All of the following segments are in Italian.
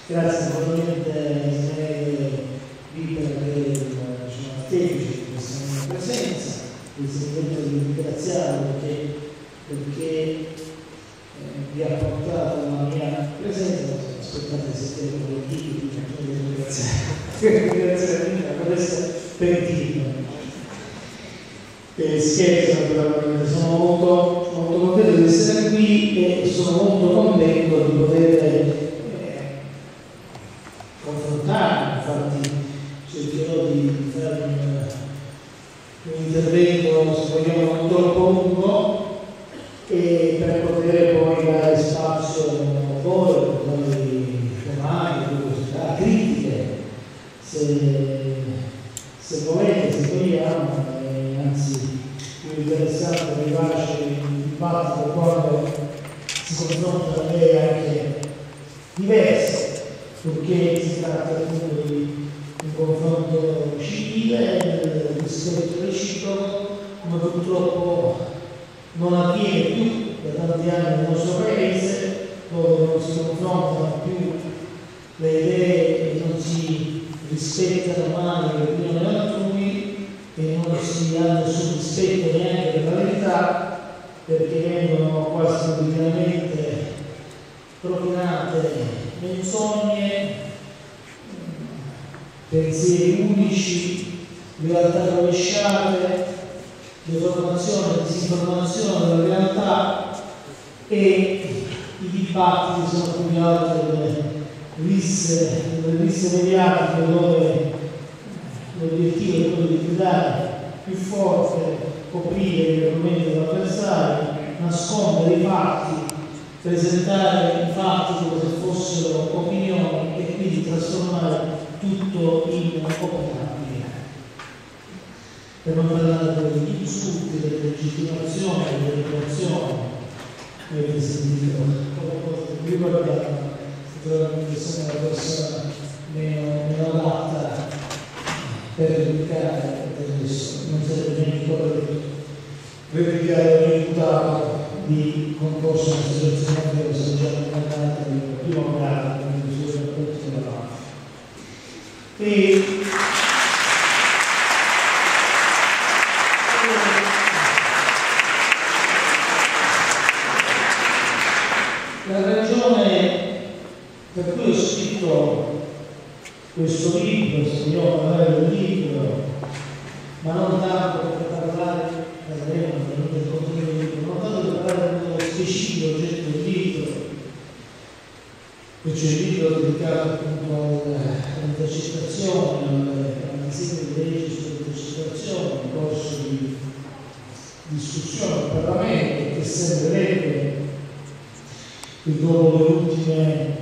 Grazie naturalmente Vita per artefice di questa mia presenza, vi sento di ringraziarlo perché vi ha portato la mia presenza. Aspettate se tengo le dita, ringraziare per dire. Scherzo naturalmente, sono molto contento di essere qui e sono molto contento di poter confrontarmi. Infatti cercherò di fare un intervento, se vogliamo, non troppo lungo, e per poter poi dare spazio a voi, domande, curiosità, critiche, se volete, se vogliamo. Anzi, più interessante e vivace il dibattito quando si confrontano idee anche diverse, perché si tratta appunto di un confronto civile, rispetto reciproco, come purtroppo non avviene più da tanti anni nel nostro paese, dove non si confrontano più le idee e non si rispettano mai le opinioni altrui, e non si ha nessun rispetto neanche per la verità, perché vengono quasi quotidianamente propinate menzogne, pensieri unici, realtà rovesciate, deformazione, disinformazione della realtà, e i dibattiti sono più che altro delle risse mediatiche dove l'obiettivo è quello di gridare più forte, coprire gli argomenti dell'avversario, nascondere i fatti, presentare i fatti come se fossero opinioni e quindi trasformare tutto in opinabile. Per non parlare degli insulti, delle legittimazioni, delle creazioni, avete sentito come cose che riguardano, sicuramente sono la persona meno adatta per replicare adesso, non sarebbe neanche corretto replicare un imputato di concorso in associazione che sono già mandata di primo grado, quindi sui rapporti della mafia. La ragione per cui ho scritto questo libro, se vogliamo parlare del libro, ma non tanto per parlare del contenuto del libro, non tanto per parlare dello specifico oggetto del libro, che c'è il libro dedicato appunto alle intercettazioni, al disegno di legge sulle intercettazioni, un corso di discussione al Parlamento che sembrerebbe che dopo le ultime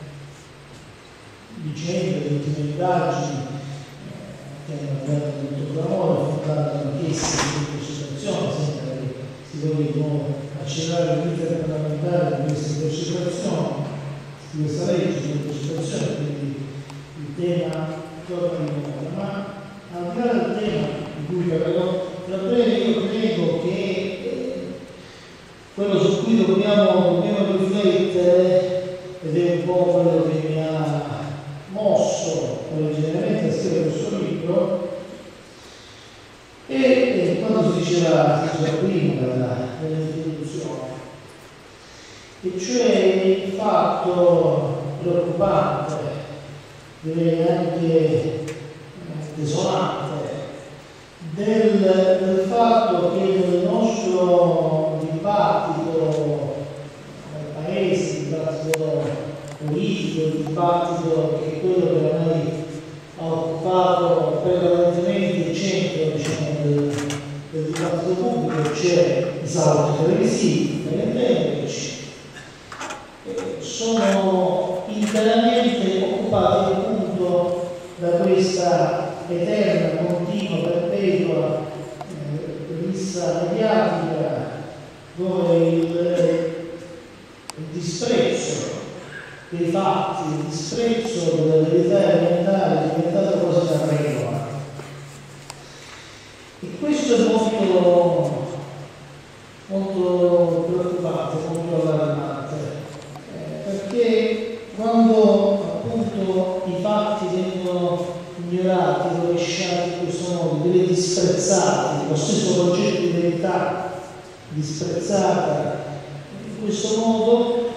vicende, le ultime indagini che hanno dato tutto clamore, affrontando anch'esse di intercettazione, sembra che si voglia di nuovo accelerare l'iter parlamentare di questa intercettazione, di questa legge di intercettazione, quindi il tema torna di nuovo. Ma al di là del tema di cui parlerò tra breve, io credo che quello su cui dobbiamo riflettere, ed è un po' quello che mi ha mosso originariamente a scrivere questo libro, e quando si diceva prima dell'introduzione, e cioè il fatto preoccupante, direi anche desolante, del fatto che nel nostro dibattito nel paese, il dibattito politico, il dibattito che è quello che ormai ha occupato prevalentemente il centro, diciamo, del dibattito pubblico, c'è i salti televisivi, per intenderci, sono interamente occupati appunto da questa eterna, continua, perpetua rissa mediatica, dove il disprezzo dei fatti, il disprezzo della verità elementare è diventato quasi una regola. E questo è molto preoccupante, molto allarmante, perché quando appunto negati, rovesciati in questo modo, delle disprezzati, lo stesso concetto di verità disprezzata in questo modo,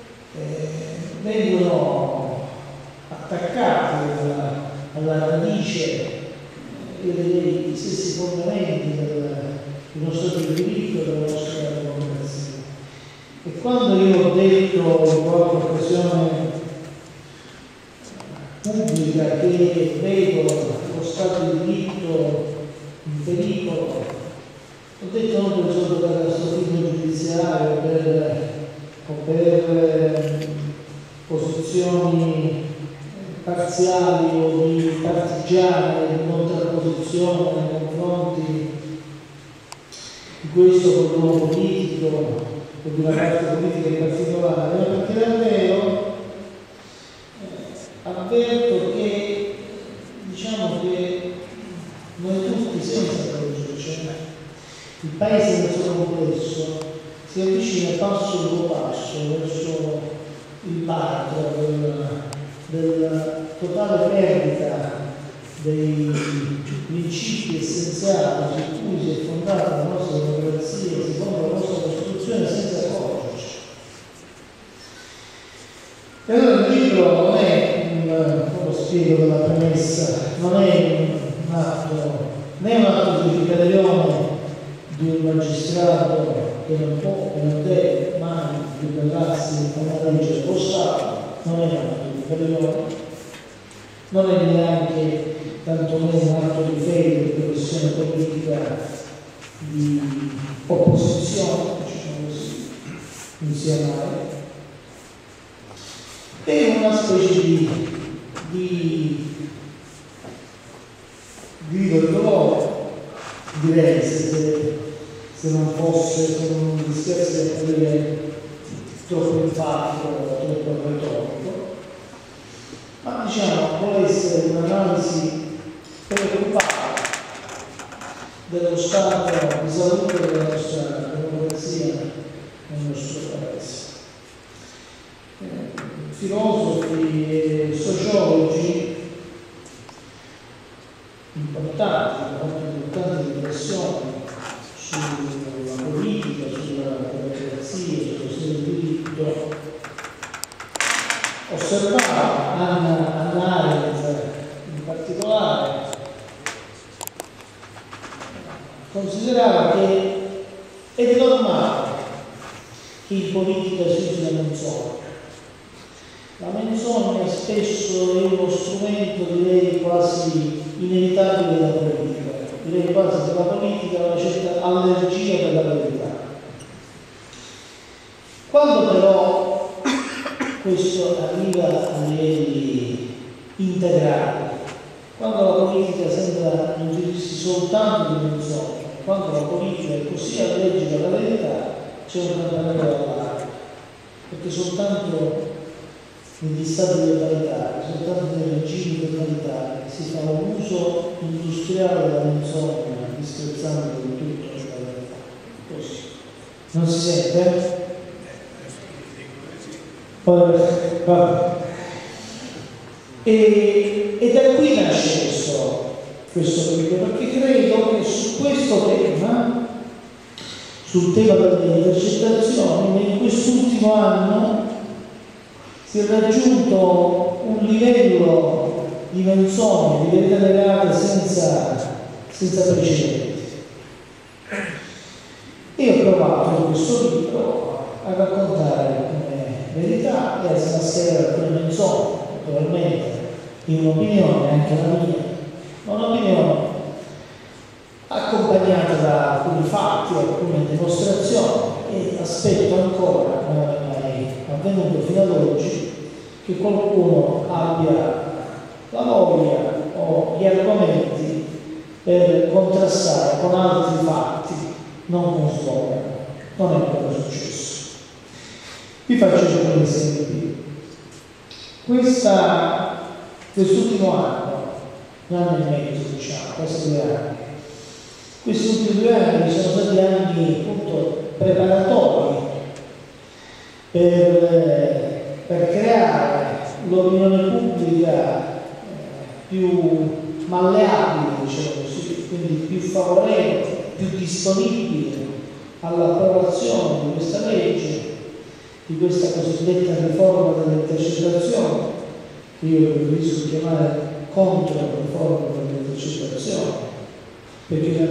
vengono attaccati alla radice dei stessi fondamenti del nostro diritto e della nostra democrazia. E quando io ho detto in qualche occasione pubblica che vedo lo Stato di diritto in pericolo, ho detto non per solo per il catastrofico giudiziario o per posizioni parziali o di partigiane, di contrapposizione nei confronti di questo gruppo politico o di una parte politica in particolare, ma perché davvero avverto che diciamo che noi tutti senza pregiudizio, il paese nel suo complesso si avvicina passo dopo passo verso il baratro della totale perdita dei principi essenziali su cui si è fondata la nostra democrazia, si fonda la nostra Costituzione senza accorgerci. E allora il libro non è lo spiego della premessa, non è un atto, né un atto di ribellione di un magistrato che non può e non deve mai ribellarsi a una legge dello Stato, non è un atto di ribellione, non è neanche tantomeno un atto di fede, di professione politica, di opposizione, diciamo così, insieme a lei. È una specie di grido di dolore, direi, se non rischiasse di essere troppo enfatico, troppo retorico, ma diciamo vuole essere un'analisi preoccupata dello stato di salute della nostra democrazia nel nostro paese. Filosofi e sociologi importanti riflessioni sulla politica, sulla democrazia, sullo Stato di diritto. Osservava Hannah Arendt in particolare, considerava che è normale che in politica si usi la menzogna. La menzogna spesso è uno strumento, direi, quasi inevitabile della politica. Direi quasi che la politica ha una certa allergia per la verità. Quando però questo arriva a livelli integrali, quando la politica sembra nutrirsi soltanto di menzogna, quando la politica è così allergica alla verità, c'è un campanello d'allarme, perché soltanto negli stati totalitari, soltanto nei regimi totalitari si fa un uso industriale della menzogna, disprezzando di tutto la verità. Così. Non si sente? E da qui nasce questo libro, perché credo che su questo tema, sul tema delle intercettazioni, in quest'ultimo anno si è raggiunto un livello di menzogne, di verità legate senza precedenti. E ho provato in questo libro a raccontare alcune verità e a smascherare alcune menzogne, naturalmente in un'opinione, anche la mia, ma un'opinione accompagnata da alcuni fatti, alcune dimostrazioni, e aspetto ancora, non è mai avvenuto fino ad oggi, che qualcuno abbia la voglia o gli argomenti per contrastare con altri fatti, non con slogan. Non è ancora successo. Vi faccio alcuni esempi. Quest'ultimo anno, un anno e mezzo, diciamo, quasi 2 anni, questi ultimi 2 anni sono stati anni appunto preparatori per creare l'opinione pubblica più malleabile, diciamo così, quindi più favorevole, più disponibile all'approvazione di questa legge, di questa cosiddetta riforma delle intercettazioni, che io preferisco chiamare contro-riforma delle intercettazioni, perché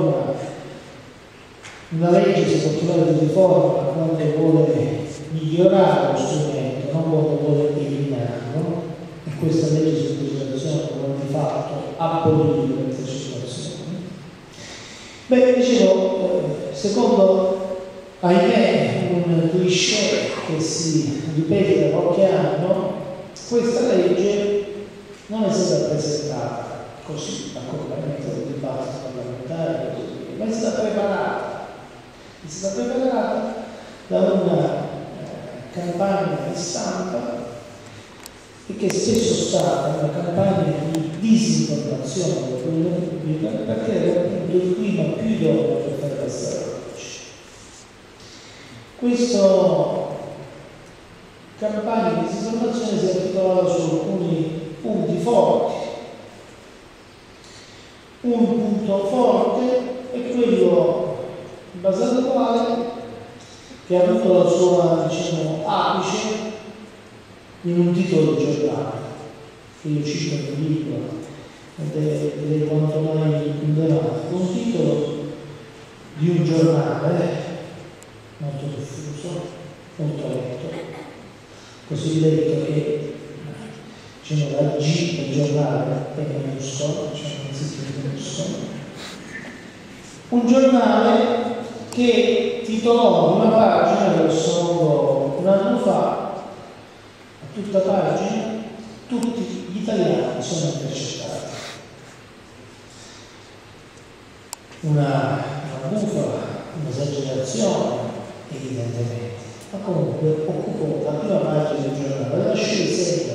una legge si può chiamare di riforma quando vuole migliorare lo strumento, non quando vuole eliminarlo, e questa legge sulle intercettazioni vuole di fatto abolire le intercettazioni. Beh, dicevo, secondo, ahimè, un cliché che si ripete da qualche anno, questa legge non è stata presentata così, accompagnata dal dibattito parlamentare, ma è stata preparata. È stata preparata da una campagna di stampa e che spesso è stata una campagna di disinformazione dell'opinione pubblica, perché era appunto il clima più idoneo per fare passare la legge. Questa campagna di disinformazione si è articolata su alcuni punti forti. Un punto forte è quello in base al quale, che ha avuto la sua, diciamo, apice in un titolo di giornale, che io cito nel libro, direi quanto mai indelevato, un titolo di un giornale molto diffuso, molto letto, così letto che, diciamo, la G del giornale è minuscolo, diciamo, non si scrive minuscolo. Un giornale che titolò una pagina verso un anno fa, a tutta pagina, tutti gli italiani sono intercettati. Una bufala, un'esagerazione, evidentemente, ma comunque occupò la prima pagina del giornale, lasciò il segno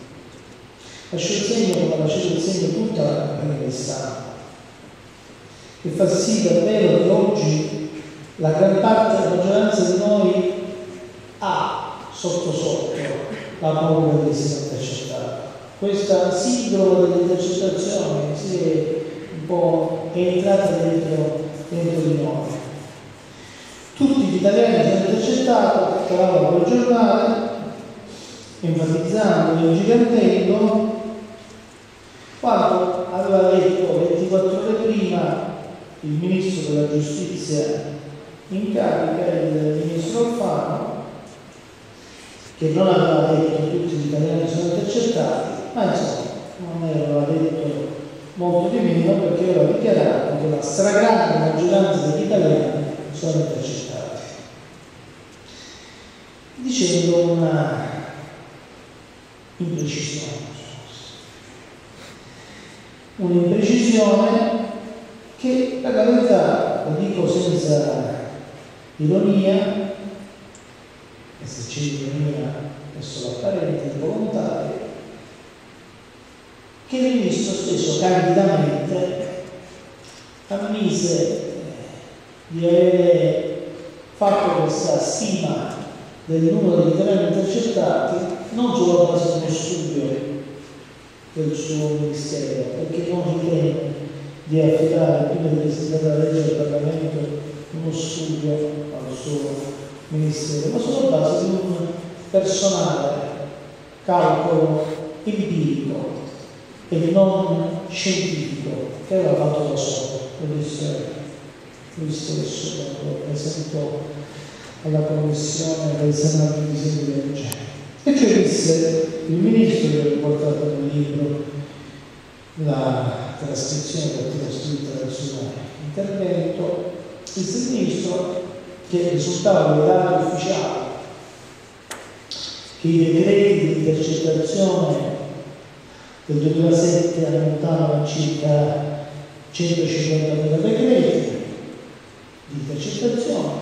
come lasciò il segno tutta la campagna di stampa, che fa sì davvero che oggi la gran parte della maggioranza di noi ha sotto sotto la paura di essere intercettata. Questa sindrome dell'intercettazione si è un po' entrata dentro di noi. Tutti gli italiani sono intercettati, trovavano quel giornale, enfatizzando e ingigantendo, quando aveva letto 24 ore prima il ministro della giustizia in carica, il ministro Alfano, che non aveva detto che tutti gli italiani sono intercettati, ma insomma non aveva detto molto di meno, perché aveva dichiarato che la stragrande maggioranza degli italiani sono intercettati, dicendo una imprecisione che, per la verità, lo dico senza ironia, e se c'è ironia è solo apparente, volontaria, che il ministro stesso candidamente ammise di avere fatto questa stima del numero di italiani intercettati non sulla base di uno studio del suo ministero, perché non ritiene di affidare, prima di presentare la legge al Parlamento, uno studio al suo ministero, ma sulla base di un personale calcolo empirico e non scientifico che aveva fatto da solo. Lui stesso quando presentò alla Commissione del Senato di disegno di legge. E cioè disse il ministro, che ha riportato nel libro la trascrizione scritta del suo intervento, il ministro che risultava dai dati ufficiali che i decreti di intercettazione del 2007 ammontavano a circa 150.000 decreti di intercettazione,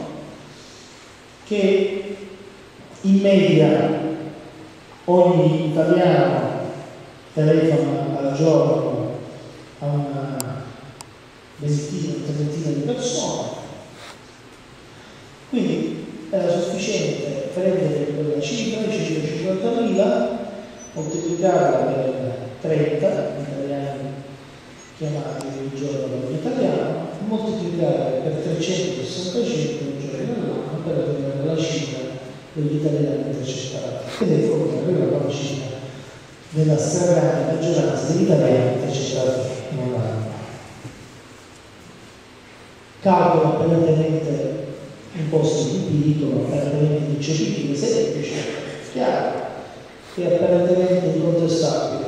che in media ogni italiano telefona al giorno a una ventina, trentina di persone, quindi era sufficiente prendere quella cifra di 150.000, moltiplicarla per 30 italiani chiamati il giorno italiano, moltiplicare per 365 giorni all'anno per ottenere la cifra degli italiani intercettati. Ed ecco come arriva la cifra della stragrande maggioranza degli italiani intercettati in un anno. Calcolo apparentemente imposto di diritto, apparentemente incepibile, semplice, chiaro e apparentemente incontestabile.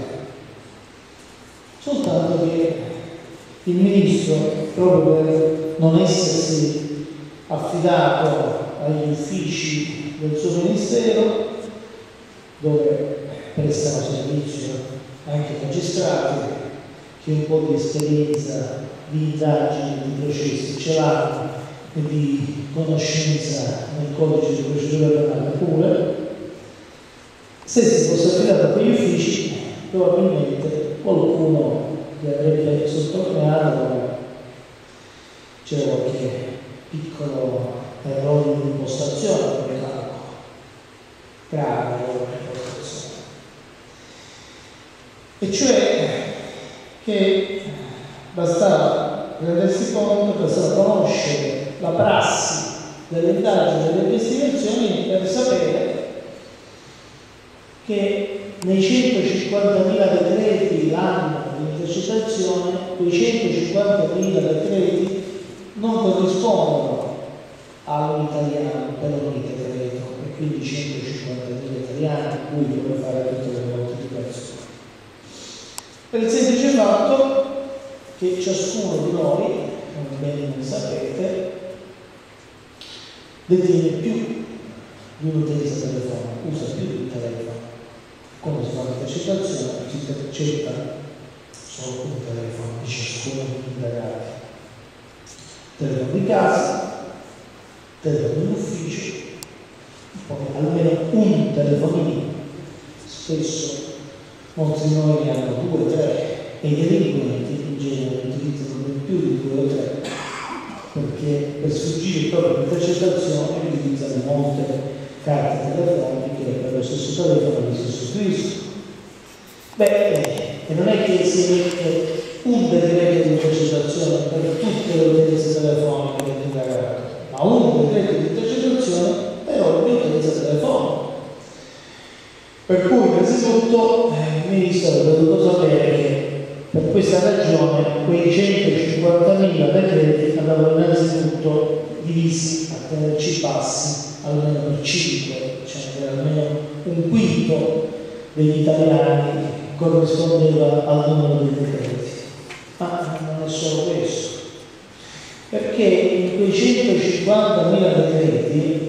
Soltanto che il ministro, proprio per non essersi affidato agli uffici del suo ministero, dove prestano servizio anche magistrati che un po' di esperienza di indagini, di processi ce l'hanno e di conoscenza nel codice di procedura penale pure, se si fosse affidato a quegli uffici probabilmente qualcuno li avrebbe sottolineato, c'era qualche piccolo errore di impostazione come calcolo, grave errore di impostazione, e cioè che bastava rendersi conto, bastava conoscere la prassi delle indagini e delle investigazioni per sapere che nei 150.000 decreti l'anno di intercettazione, quei 150.000 decreti non corrispondono a un italiano per ogni decreto, e quindi 150.000 italiani a cui deve fare tutte le moltiplicazioni. Per il semplice fatto che ciascuno di noi, come bene sapete, detiene più di un'utenza telefonica, usa più di un telefono. Come si fa l'intercettazione? Si intercetta solo un telefono di ciascuno degli indagati. Telefono di casa, telefono di ufficio, poi almeno un telefonino. Spesso molti di noi ne hanno 2 o 3 e i delinquenti in genere utilizzano più di 2 o 3 perché per sfuggire proprio all'intercettazione utilizzano molte carte telefoniche per lo stesso telefono e lo stesso Cristo. E non è che si emette un decreto di intercettazione per tutte le utenze telefoniche dell'indagato, ma un decreto di intercettazione per ogni utenza telefonica. Per cui innanzitutto il Ministro avrebbe dovuto sapere che per questa ragione quei 150.000 decreti andavano innanzitutto divisi a tenerci bassi almeno per 5, cioè che almeno un quinto degli italiani corrispondeva al numero dei decreti. Ma non è solo questo, perché in quei 150.000 decreti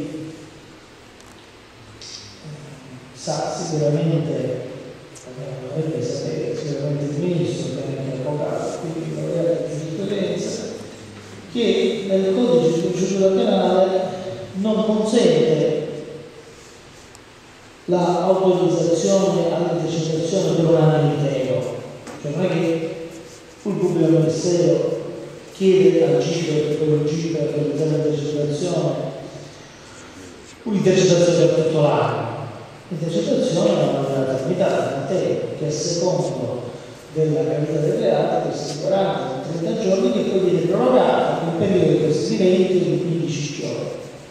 sa sicuramente, dovrebbe sapere sicuramente il Ministro, che è anche avvocato, quindi laureato in giurisprudenza, che nel codice di procedura penale non consente l'autorizzazione all'intercettazione per un anno intero. Cioè non è che il pubblico ministero chiede al GIP per autorizzare un'intercettazione per tutto l'anno. L'intercettazione è una durata limitata di tempo che a secondo della gravità del reato può essere 40 o 30 giorni, che poi viene prorogata con un periodo di procedimento di 15 giorni.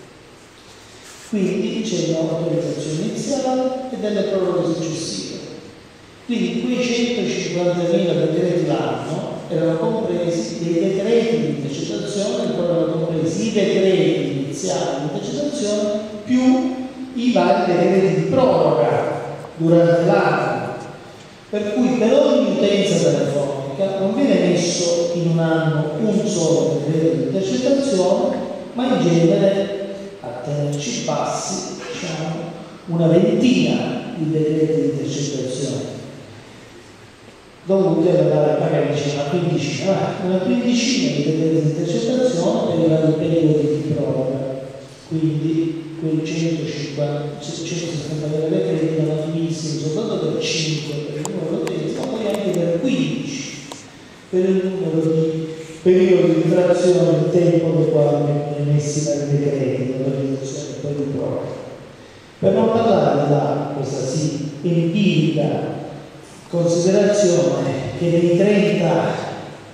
Quindi c'è un'autorizzazione iniziale e delle proroghe successive. Quindi quei 150.000 decreti l'anno erano compresi dei decreti di intercettazione, erano compresi i decreti iniziali di intercettazione più i vari decreti di proroga durante l'anno. Per cui per ogni utenza telefonica non viene messo in un anno un solo decreto di intercettazione, ma in genere, a tenerci bassi, diciamo, una ventina di decreti di intercettazione, dovuti andare magari una quindicina di decreti di intercettazione per i vari periodi di proroga. Quindi quei 150.000 decreti erano divisi soltanto per 5 per il numero di utenze, ma poi anche per 15 per il numero di periodi di frazione del tempo nel quale vengono emessi dai decreti di autorizzazione per il proroga. Per non parlare da questa empirica considerazione che dei 30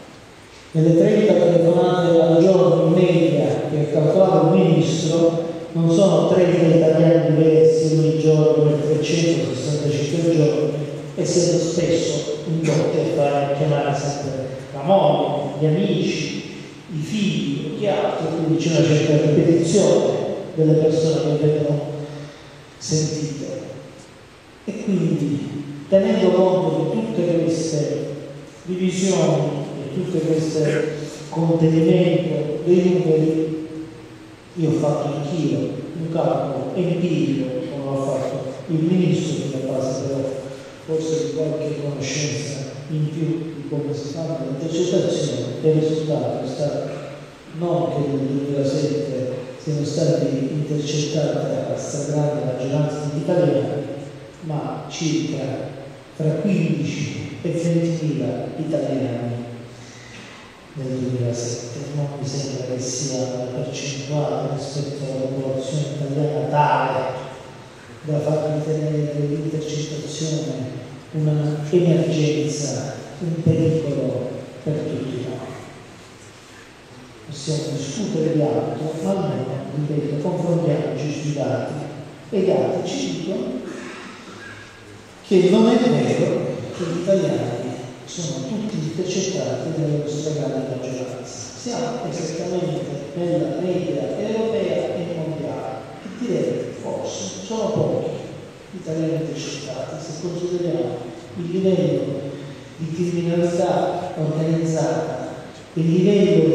Nelle 30 telefonate al giorno in media che ha calcolato il Ministro, non sono 30 italiani diversi ogni giorno per 365 giorni, e siete spesso indotti a fare chiamare sempre la moglie, gli amici, i figli o chi altro, quindi c'è una certa ripetizione delle persone che vengono sentite. E quindi, tenendo conto di tutte queste divisioni e tutte queste contenimento dei numeri, io ho fatto anch'io un calcolo empirico, come ha fatto il Ministro, sulla base però forse di qualche conoscenza in più di come si fanno le intercettazioni, e il risultato è stato non che nel 2007 siano stati intercettati la stragrande maggioranza di italiani, ma circa tra 15 e 20.000 italiani nel 2007. Non mi sembra che sia una percentuale rispetto alla popolazione italiana tale da far ritenere l'intercettazione una emergenza, un pericolo per tutti noi. Possiamo discutere di altro, ma almeno, ripeto, confrontiamoci sui dati, e gli dati ci dicono che non è vero che gli italiani sono tutti intercettati nella stragrande maggioranza. Siamo esattamente nella media europea e mondiale, e direi forse sono pochi gli italiani intercettati se consideriamo il livello di criminalità organizzata, il livello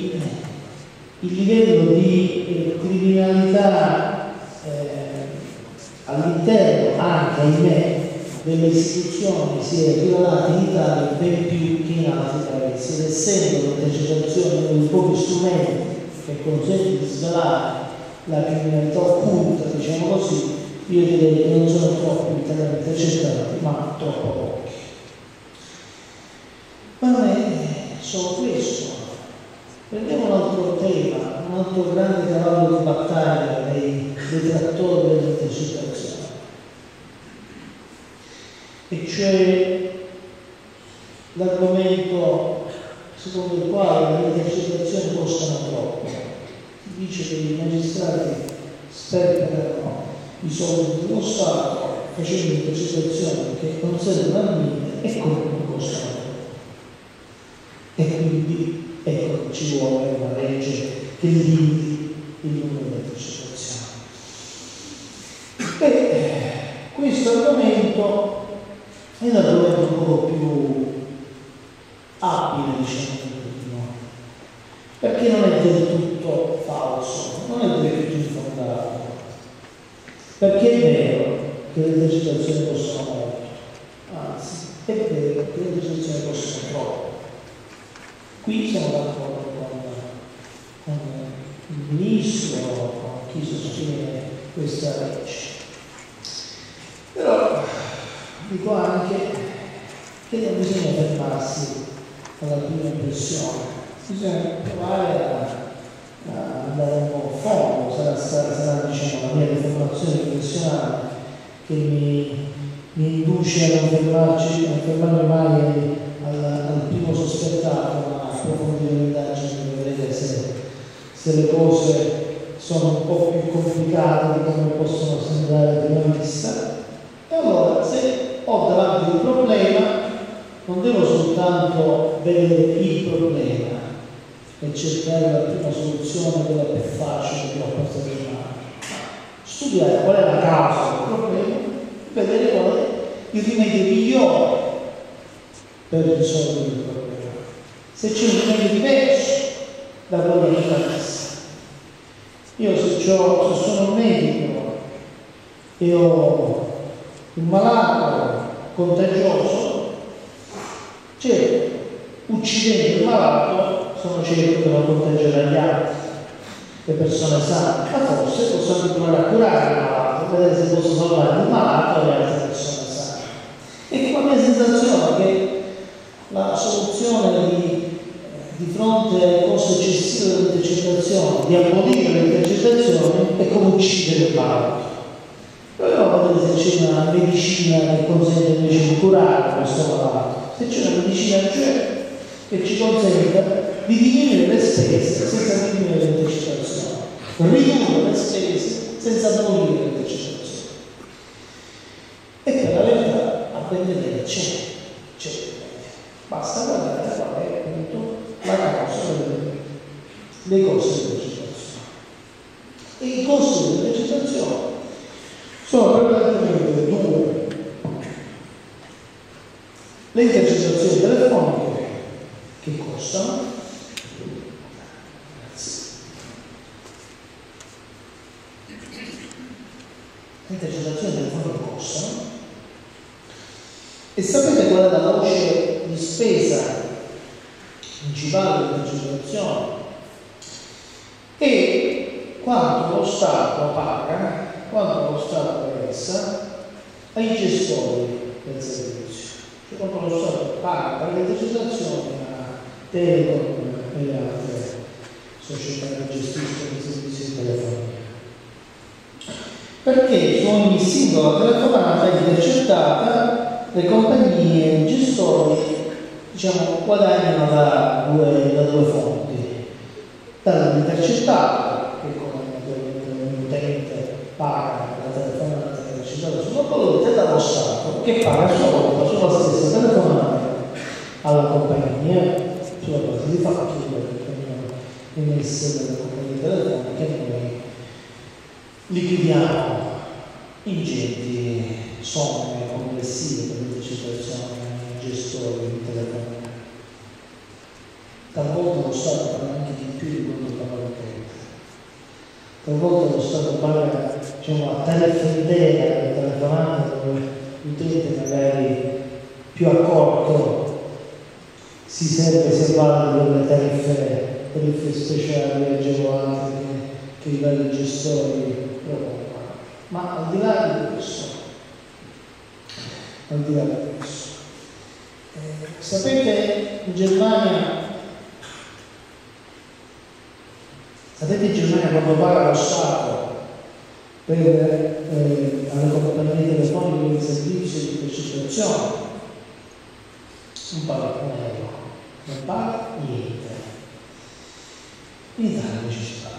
di criminalità all'interno anche, ahimè, delle istituzioni si è rivelata in Italia ben più che in altri paesi, ed essendo l'intercettazione uno dei pochi strumenti che consente di svelare la criminalità occulta, diciamo così, io direi che non sono troppi italiani intercettati, ma troppo pochi. Ma non è solo questo. Prendiamo un altro tema, un altro grande cavallo di battaglia dei detrattori dell'intercettazione, e cioè l'argomento secondo il quale le intercettazioni costano troppo. Si dice che i magistrati sperperano i soldi dello Stato facendo intercettazioni che conservano al limite e comunque costano troppo. E quindi ecco che ci vuole una legge che limiti il numero di intercettazioni. E questo argomento è un argomento un po' più abile, diciamo così, perché non è del tutto falso, non è del tutto infondato, perché è vero che le intercettazioni costano molto, anzi è vero che le intercettazioni costano troppo. Qui siamo d'accordo con il Ministro, con chi sostiene questa legge. Però dico anche che non bisogna fermarsi alla prima impressione, bisogna provare a andare un po' a fondo. Sarà diciamo, la mia deformazione professionale che mi induce a non fermarmi mai al primo sospettato, ma approfondire l'indagine per vedere se le cose sono un po' più complicate di come possono sembrare a prima vista. E allora, se ho davanti un problema, non devo soltanto vedere il problema e cercare la prima soluzione, quella più facile che ho portato in mano, studiare qual è la causa del problema, vedere qual è il rimedio migliore per risolvere il problema. Se c'è un rimedio diverso da quello che fa vista. Io se sono un medico e ho un malato contagioso, certo, uccidendo il malato sono certo che non contagerà gli altri, le persone sane, ma forse posso anche provare a curare il malato, vedere se posso salvare il malato e le altre persone sane. E la mia sensazione è che la soluzione di fronte alle cose eccessive delle intercettazioni, di abolire le intercettazioni, è come uccidere il malato. Proviamo a vedere se c'è una medicina che consente invece di curare questo malato, se c'è una medicina che ci consente di diminuire le spese senza diminuire le intercettazioni, ridurre le spese senza abolire le intercettazioni. E per la verità a ben vedere c'è. Basta guardare qual è appunto la causa dei costi delle intercettazioni. E i costi delle intercettazioni sono prevalentemente due. Le intercettazioni telefoniche che costano, le intercettazioni telefoniche costano, e sapete qual è la voce di spesa principale delle intercettazioni? E quanto lo Stato paga, quanto lo Stato versa ai gestori del servizio. Cioè quanto lo Stato paga per le intercettazioni a Telecom e altre società che gestiscono i servizi di telefonia. Perché su ogni singola telefonata intercettata le compagnie, i gestori, diciamo, guadagnano da due fonti. Dall'intercettato, che come un utente paga la telefonata intercettata sulla politica, e dallo Stato, che paga solo sulla stessa telefonata alla compagnia, sulla base di fatture che vengono emesse dalle compagnie telefoniche, che noi liquidiamo ingenti somme complessive per l'intercettazione ai gestori di telefonia. Talvolta lo Stato paga anche di più di quello che paga l'utente. Talvolta lo Stato paga, diciamo, a tariffa intera le telefonate, dove l'utente magari più accorto si avvale delle tariffe speciali agevolate che i vari gestori propongono. Ma al di là di questo, sapete in Germania quando paga lo Stato per alle compagnie telefoniche il servizio di intercettazione? Non paga un euro, non paga niente. In Italia invece si paga.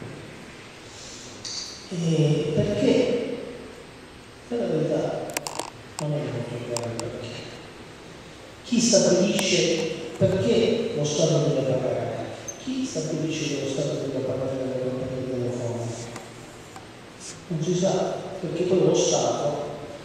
Perché? Per la verità non è molto chiaro perché. Chi stabilisce perché lo Stato deve pagare? Chi stabilisce che lo Stato deve pagare le compagnie telefoniche? Non si sa, perché poi lo Stato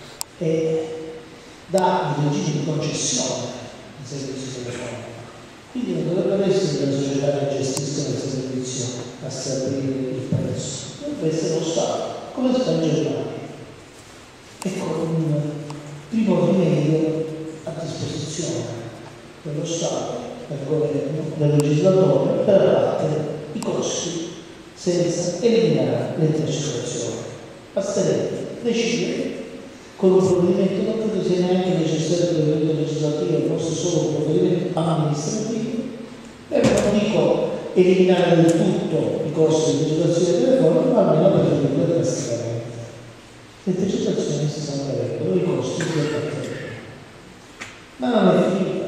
dà il regime di concessione di servizi telefonici. Quindi non dovrebbero essere le società che gestiscono il servizio a stabilire il prezzo, dovrebbe essere lo Stato, come sta in Germania. Ecco un primo rimedio a disposizione dello Stato, del governo, del legislatore, per abbattere i costi senza eliminare le intercettazioni. Basterebbe decidere con un provvedimento, non credo sia neanche necessario il provvedimento legislativo, forse solo un provvedimento amministrativo, e non dico eliminare del tutto i costi di intercettazione telefonica, ma almeno per ridurre drasticamente. Le intercettazioni si salverebbero, i costi si abbatterebbero. Ma non è finita,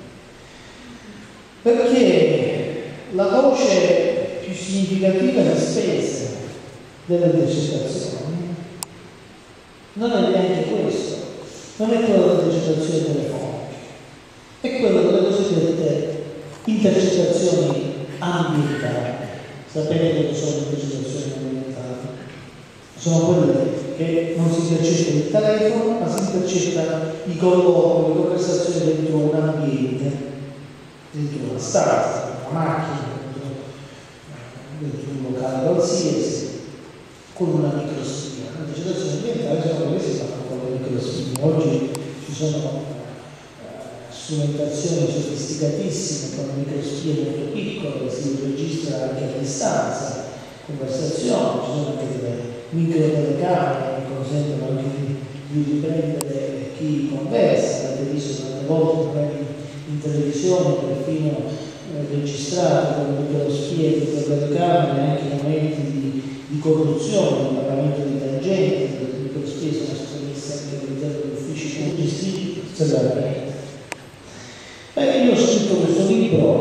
perché la voce più significativa di spese delle intercettazioni non è neanche questo, non è quello delle intercettazioni telefoniche, è quello delle cosiddette intercettazioni ambientali. Sapete che sono le intercettazioni ambientali? Sono quelle che non si intercetta il telefono, ma si intercetta i colloqui, le conversazioni dentro un ambiente, dentro una stanza, una macchina, dentro un locale qualsiasi, con una microspia. Le intercettazioni ambientali sono quelle che si fanno con le microspie. Oggi ci sono strumentazioni sofisticatissime con microspie molto piccole, si registra anche a distanza conversazioni, ci sono anche delle microtelecamere che consentono anche di riprendere chi conversa. Avete visto tante volte magari in televisione perfino registrate con microspie di telecamere anche momenti di corruzione, di pagamento di tangenti, le microspie sono state anche all'interno degli uffici gestiti. Io ho scritto questo libro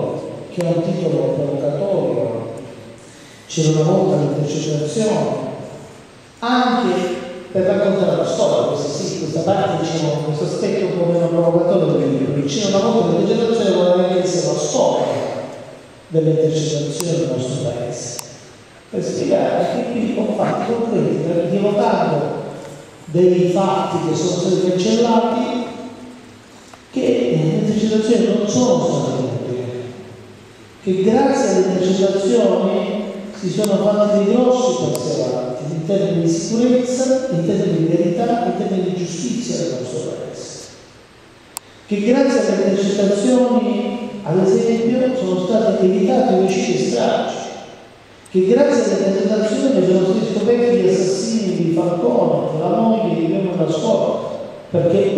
che ha un titolo provocatorio, c'era una volta l'intercettazione, anche per raccontare la storia, questa parte, diciamo, questo aspetto un po' meno provocatorio del libro, perché c'era una volta l'intercettazione voleva essere la storia delle intercettazioni del nostro paese, per spiegare che qui con fatti concreti, rievocando dei fatti che sono stati cancellati, che le intercettazioni non sono state utili, che grazie alle intercettazioni si sono fatti dei grossi passi avanti in termini di sicurezza, in termini di verità, in termini di giustizia del nostro paese, che grazie alle intercettazioni, ad esempio, sono stati evitati omicidi e stragi, che grazie alle intercettazioni sono stati scoperti gli assassini di Falcone, della moglie di Guillermo della Scuola, perché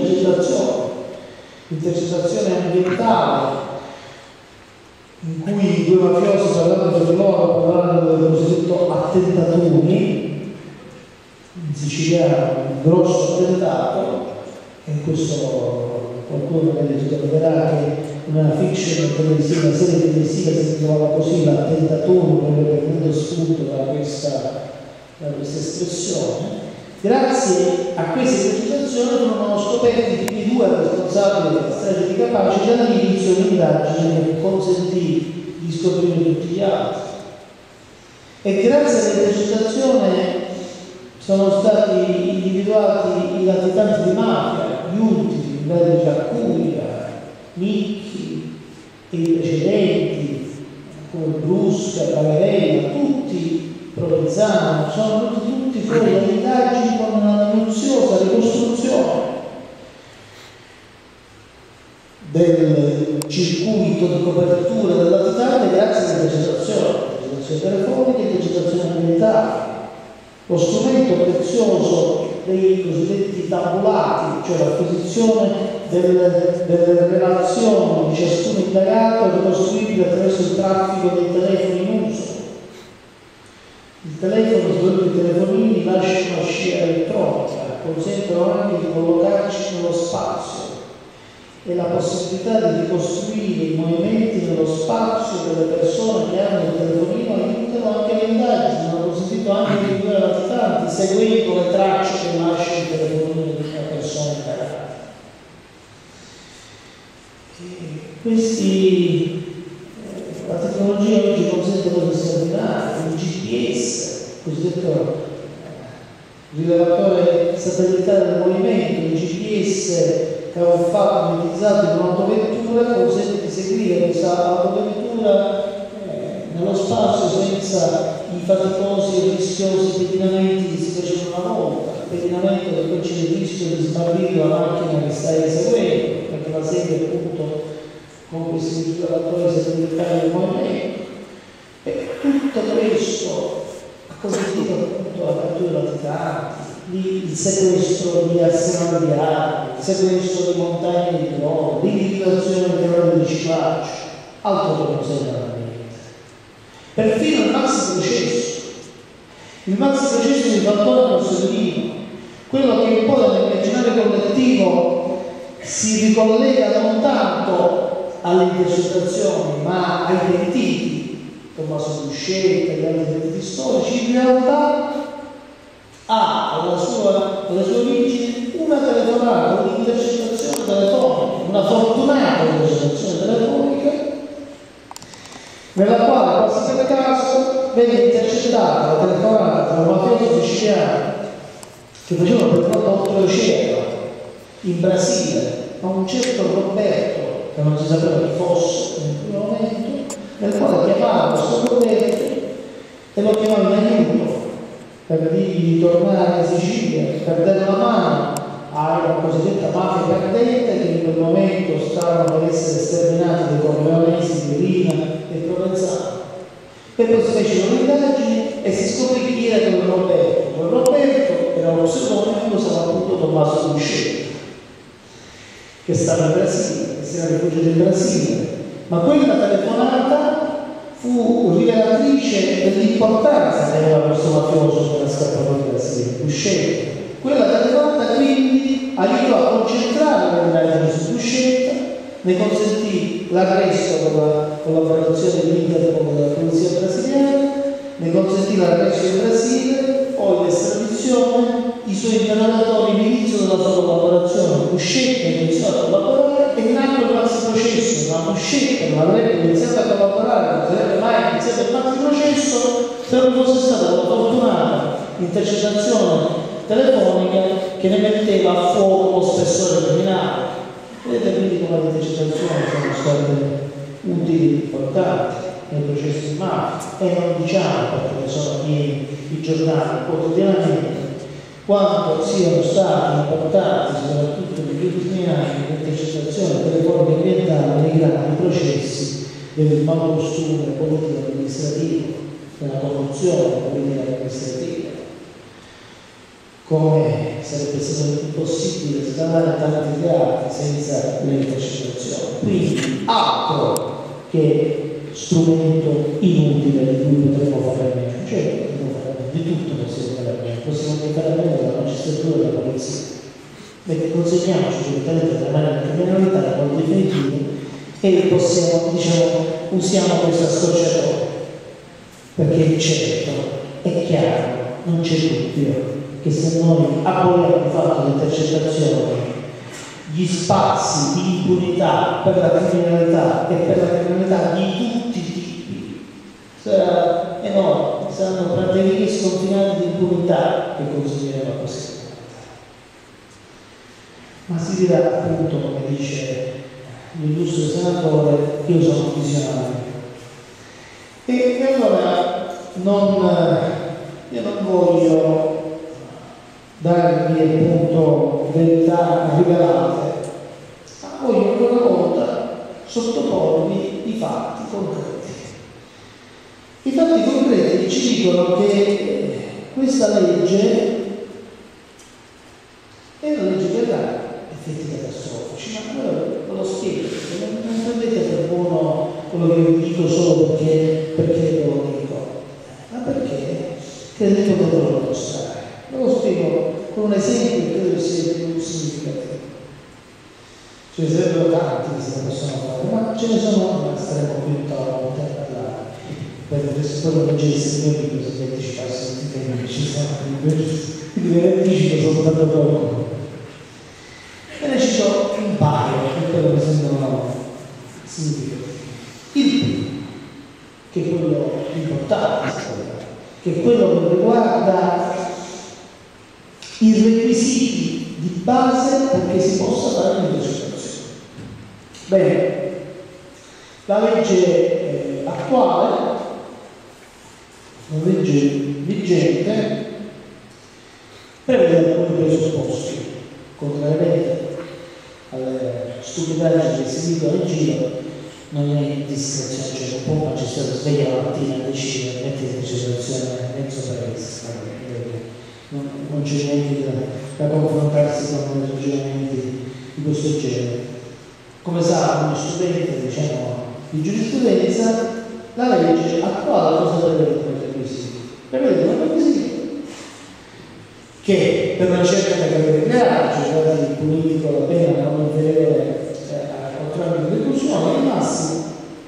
l'intercettazione ambientale, in cui i due mafiosi parlando tra loro parlando del cosiddetto attentatuni, in siciliano, un grosso attentato, e questo qualcuno magari ricorderà che una fiction televisiva, una serie televisiva si chiamava così, l'attentatore, che è venuto spunto da questa espressione. Grazie a queste intercettazioni furono scoperti i due responsabili della strage di Capaci dall'inizio dell'indagine che consentì di scoprire tutti gli altri. E grazie all'intercettazione sono stati individuati i latitanti di mafia, gli ultimi, il Verde Giaccuia, Micchi, e i precedenti, come Brusca, Pagarella, tutti Provenzano, sono tutti fuori dalle indagini con una minuziosa ricostruzione del circuito di copertura del latitante grazie alle intercettazioni telefoniche e intercettazioni ambientali. Lo strumento prezioso dei cosiddetti tabulati, cioè l'acquisizione delle relazioni di ciascun indagato ricostruibile attraverso il traffico dei telefoni in uso. Il telefono, soprattutto i telefonini, lasciano una scia elettronica, consentono anche di collocarci nello spazio e la possibilità di ricostruire i movimenti nello spazio delle persone che hanno il telefonino aiutano anche le indagini, hanno consentito anche di individuare latitanti seguendo le tracce che lascia il telefonino di una persona indagata. La tecnologia oggi consente cose straordinarie, il GPS, il cosiddetto rilevatore satellitare del movimento, il GPS che avevo fatto utilizzato in un'autovettura consente di seguire questa autovettura nello spazio senza i faticosi e rischiosi pedinamenti che si facevano una volta, il pedinamento che poi c'è il rischio di smarrire la macchina che stai eseguendo, perché la segue appunto con questi rilevatori satellitari del movimento. E tutto questo ha consentito appunto la cattura di latitanti, il sequestro di arsenali di armi, il sequestro di montagne di droga, l'individuazione di errori di riciclaggio, altro che non serve a niente. Perfino il maxi processo di Falcone Borsellino, quello che un po' nell'immaginario collettivo si ricollega non tanto alle intercettazioni ma ai pentiti, Tommaso Buscetta e gli altri pentiti storici, in realtà ha alle sue origini una telefonata, un'intercettazione telefonica, una fortunata intercettazione telefonica, nella quale quasi per caso venne intercettata la telefonata tra un mafioso siciliano che faceva per conto oltreoceano in Brasile a un certo Roberto, che non si sapeva chi fosse in quel momento, nel quale chiamava questo Roberto e lo chiamava in aiuto per dirgli di tornare in Sicilia, per dare una mano alla cosiddetta mafia perdente che in quel momento stavano per essere sterminati dai corleonesi di Rina e Provenzano. E poi si fecero le indagini e si scoprì chi era quel Roberto. Quel Roberto era lo pseudonimo, lo stava appunto Tommaso Buscetta, che stava in Brasile, che si era rifugiato in Brasile. Ma quella telefonata fu rivelatrice dell'importanza che aveva questo mafioso che era scappato in Brasile, Buscetta. Quella telefonata quindi aiutò a concentrare le indagini su Buscetta ne consentì l'arresto con la collaborazione dell'Interpol della polizia brasiliana, ne consentì l'arresto in Brasile, poi l'estradizione, i suoi interrogatori all'inizio della sua collaborazione, uscette e iniziò a collaborare e nacque il maxi processo, ma uscette non avrebbe iniziato a collaborare, non sarebbe mai iniziato il maxi processo se non fosse stata una fortunata intercettazione telefonica che ne metteva a fuoco lo spessore criminale. Vedete quindi come le intercettazioni sono state utili, importanti nei processi di mafia, e non diciamo perché sono pieni i giornali quotidianamente quanto siano stati importanti, soprattutto negli ultimi anni, le intercettazioni telefoniche ambientali nei grandi processi del malcostume politico-amministrativo, della corruzione politica-amministrativa. Come sarebbe stato impossibile scavare tanti reati senza le intercettazioni. Quindi altro che strumento inutile di cui potremmo fare a meno. Certo, potremmo fare a meno, di tutto possiamo fare a meno, possiamo fare a meno della magistratura e della polizia. Perché consegniamoci direttamente tra mani della criminalità in modo definitivo e possiamo, usiamo questa scorciatoia. Perché certo, è chiaro, non c'è dubbio che se noi aboliamo di fatto le intercettazioni, gli spazi di impunità per la criminalità e per la criminalità di tutti i tipi sarà enorme, saranno praticamente sconfinati di impunità che consiglieremo a questa comunità. Ma si dirà appunto, come dice l'illustre senatore, io sono visionario. E allora io non voglio darvi appunto verità rivelate, ma voglio ancora una volta sottoporvi i fatti concreti. I fatti concreti ci dicono che questa legge è una legge che avrà effetti catastrofici, ma ve lo spiego, non prendete per buono quello che vi dico solo perché ve lo dico, ma perché credo che potrò dimostrare. Ve lo spiego con un esempio che credo sia più significativo. Ce ne sarebbero tanti che se ne possono fare, ma ce ne sono, ma staremo qui tutta la volta a parlare. Perché se poi lo leggesse il mio libro, se anticipasse tutti i temi che ci sono, quindi ve ne anticipo soltanto poco. E ne cito un paio, che quello mi sembrano significativi. Il primo, che è quello importante, che è quello che riguarda i requisiti di base perché si possa fare l'intercettazione. Bene, la legge attuale, la legge vigente, prevede alcuni presupposti, contrariamente alle stupidaggini che si dicono in giro. Non è discrezione, cioè non può un magistrato sveglia la mattina e decidere di mettere in situazione mezzo paese. Non c'è niente da confrontarsi con ragionamenti di questo genere. Come sa uno studente di giurisprudenza, la legge attuale cosa prevede come requisiti? Prevede come requisiti che per una certa categoria di reati, cioè quella di politico la pena non inferiore a 4 anni di reclusione, al massimo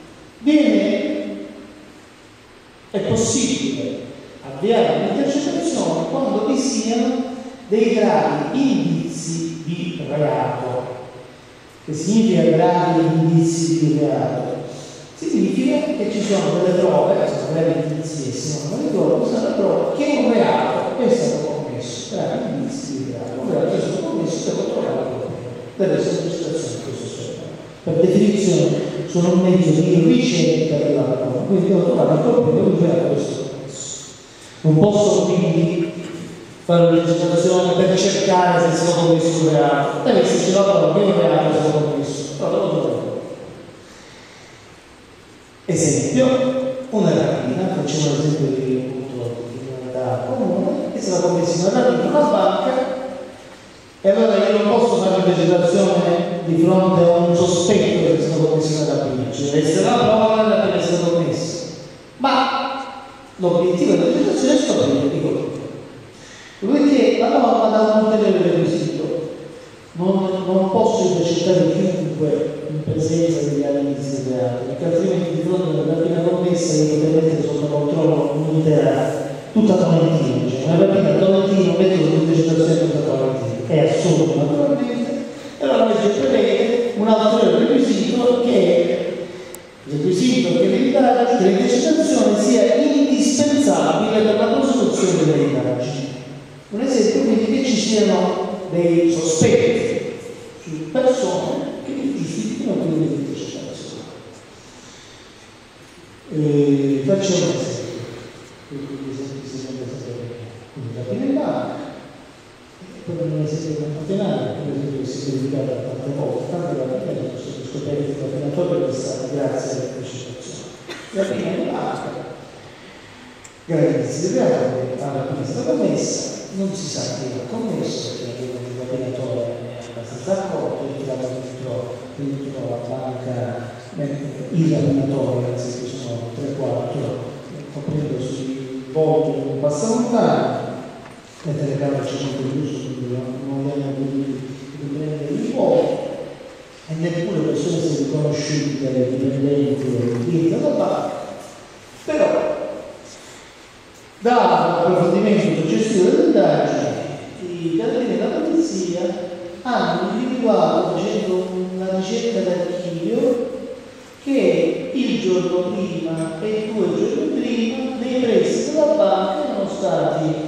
è possibile avviare un'intercettazione quando vi siano dei gravi indizi di reato. Che significa gravi indizi di reato? Significa che ci sono delle prove, sono gravi indizi, non delle prove, sono delle prove che un reato è stato commesso, gravi indizi di reato, un reato è stato commesso, devo trovare la colpa delle esercitazioni di questo soggetto. Per definizione sono un mezzo di ricerca della prova, quindi devo trovare la colpa di un reato questo. Non posso quindi fare un'intercettazione per cercare se è stato commesso un reato, deve esserci la prova che un reato è stato commesso, però devo trovare. Esempio, una rapina, facciamo l'esempio di criminalità comune, che è stata commessa una rapina in una banca, e allora io non posso fare un'intercettazione di fronte a un sospetto che è stato commesso una rapina, cioè deve essere la prova che la rapina è stata commessa. Ma l'obiettivo dell'intercettazione è scoprire di colpo. Perché la norma dà un ulteriore requisito, non non posso intercettare chiunque in presenza degli indizi di reato, perché altrimenti di fronte alla rapina commessa io potrei mettere sotto controllo un'intera, tutta Tolentino, cioè una rapina a Tolentino, metto sotto intercettazione tutta Tolentino, è assurdo naturalmente, e allora la legge prevede un altro requisito che l'intercettazione sia indispensabile per la prosecuzione delle indagini. Un esempio quindi che ci siano dei sospetti su persone che giustificano quindi l'intercettazione. Facciamo un esempio, quindi la prima in banca, poi un esempio concatenato, un esempio che si è verificato tante volte, tante volte sono stati scoperti il combinatorio che è stato grazie all'intercettazione. La prima in banca, grazie alla questa commessa, non si sa chi l'ha commesso, perché il combinatore è abbastanza accorto, il tirato dentro la banca, il rapinatore, anzi che sono 3-4, coprendo sui volti di un passamontano, le telecamere ci sono chiuse, quindi non li hanno potuto prendere il fuoco, e neppure persone si riconosciute, dipendenti o clienti della banca, però dall'approfondimento successivo delle indagini, i carabinieri della polizia hanno individuato, facendo una ricerca d'archivio, che il giorno prima e 2 giorni prima dei prestiti della banca erano stati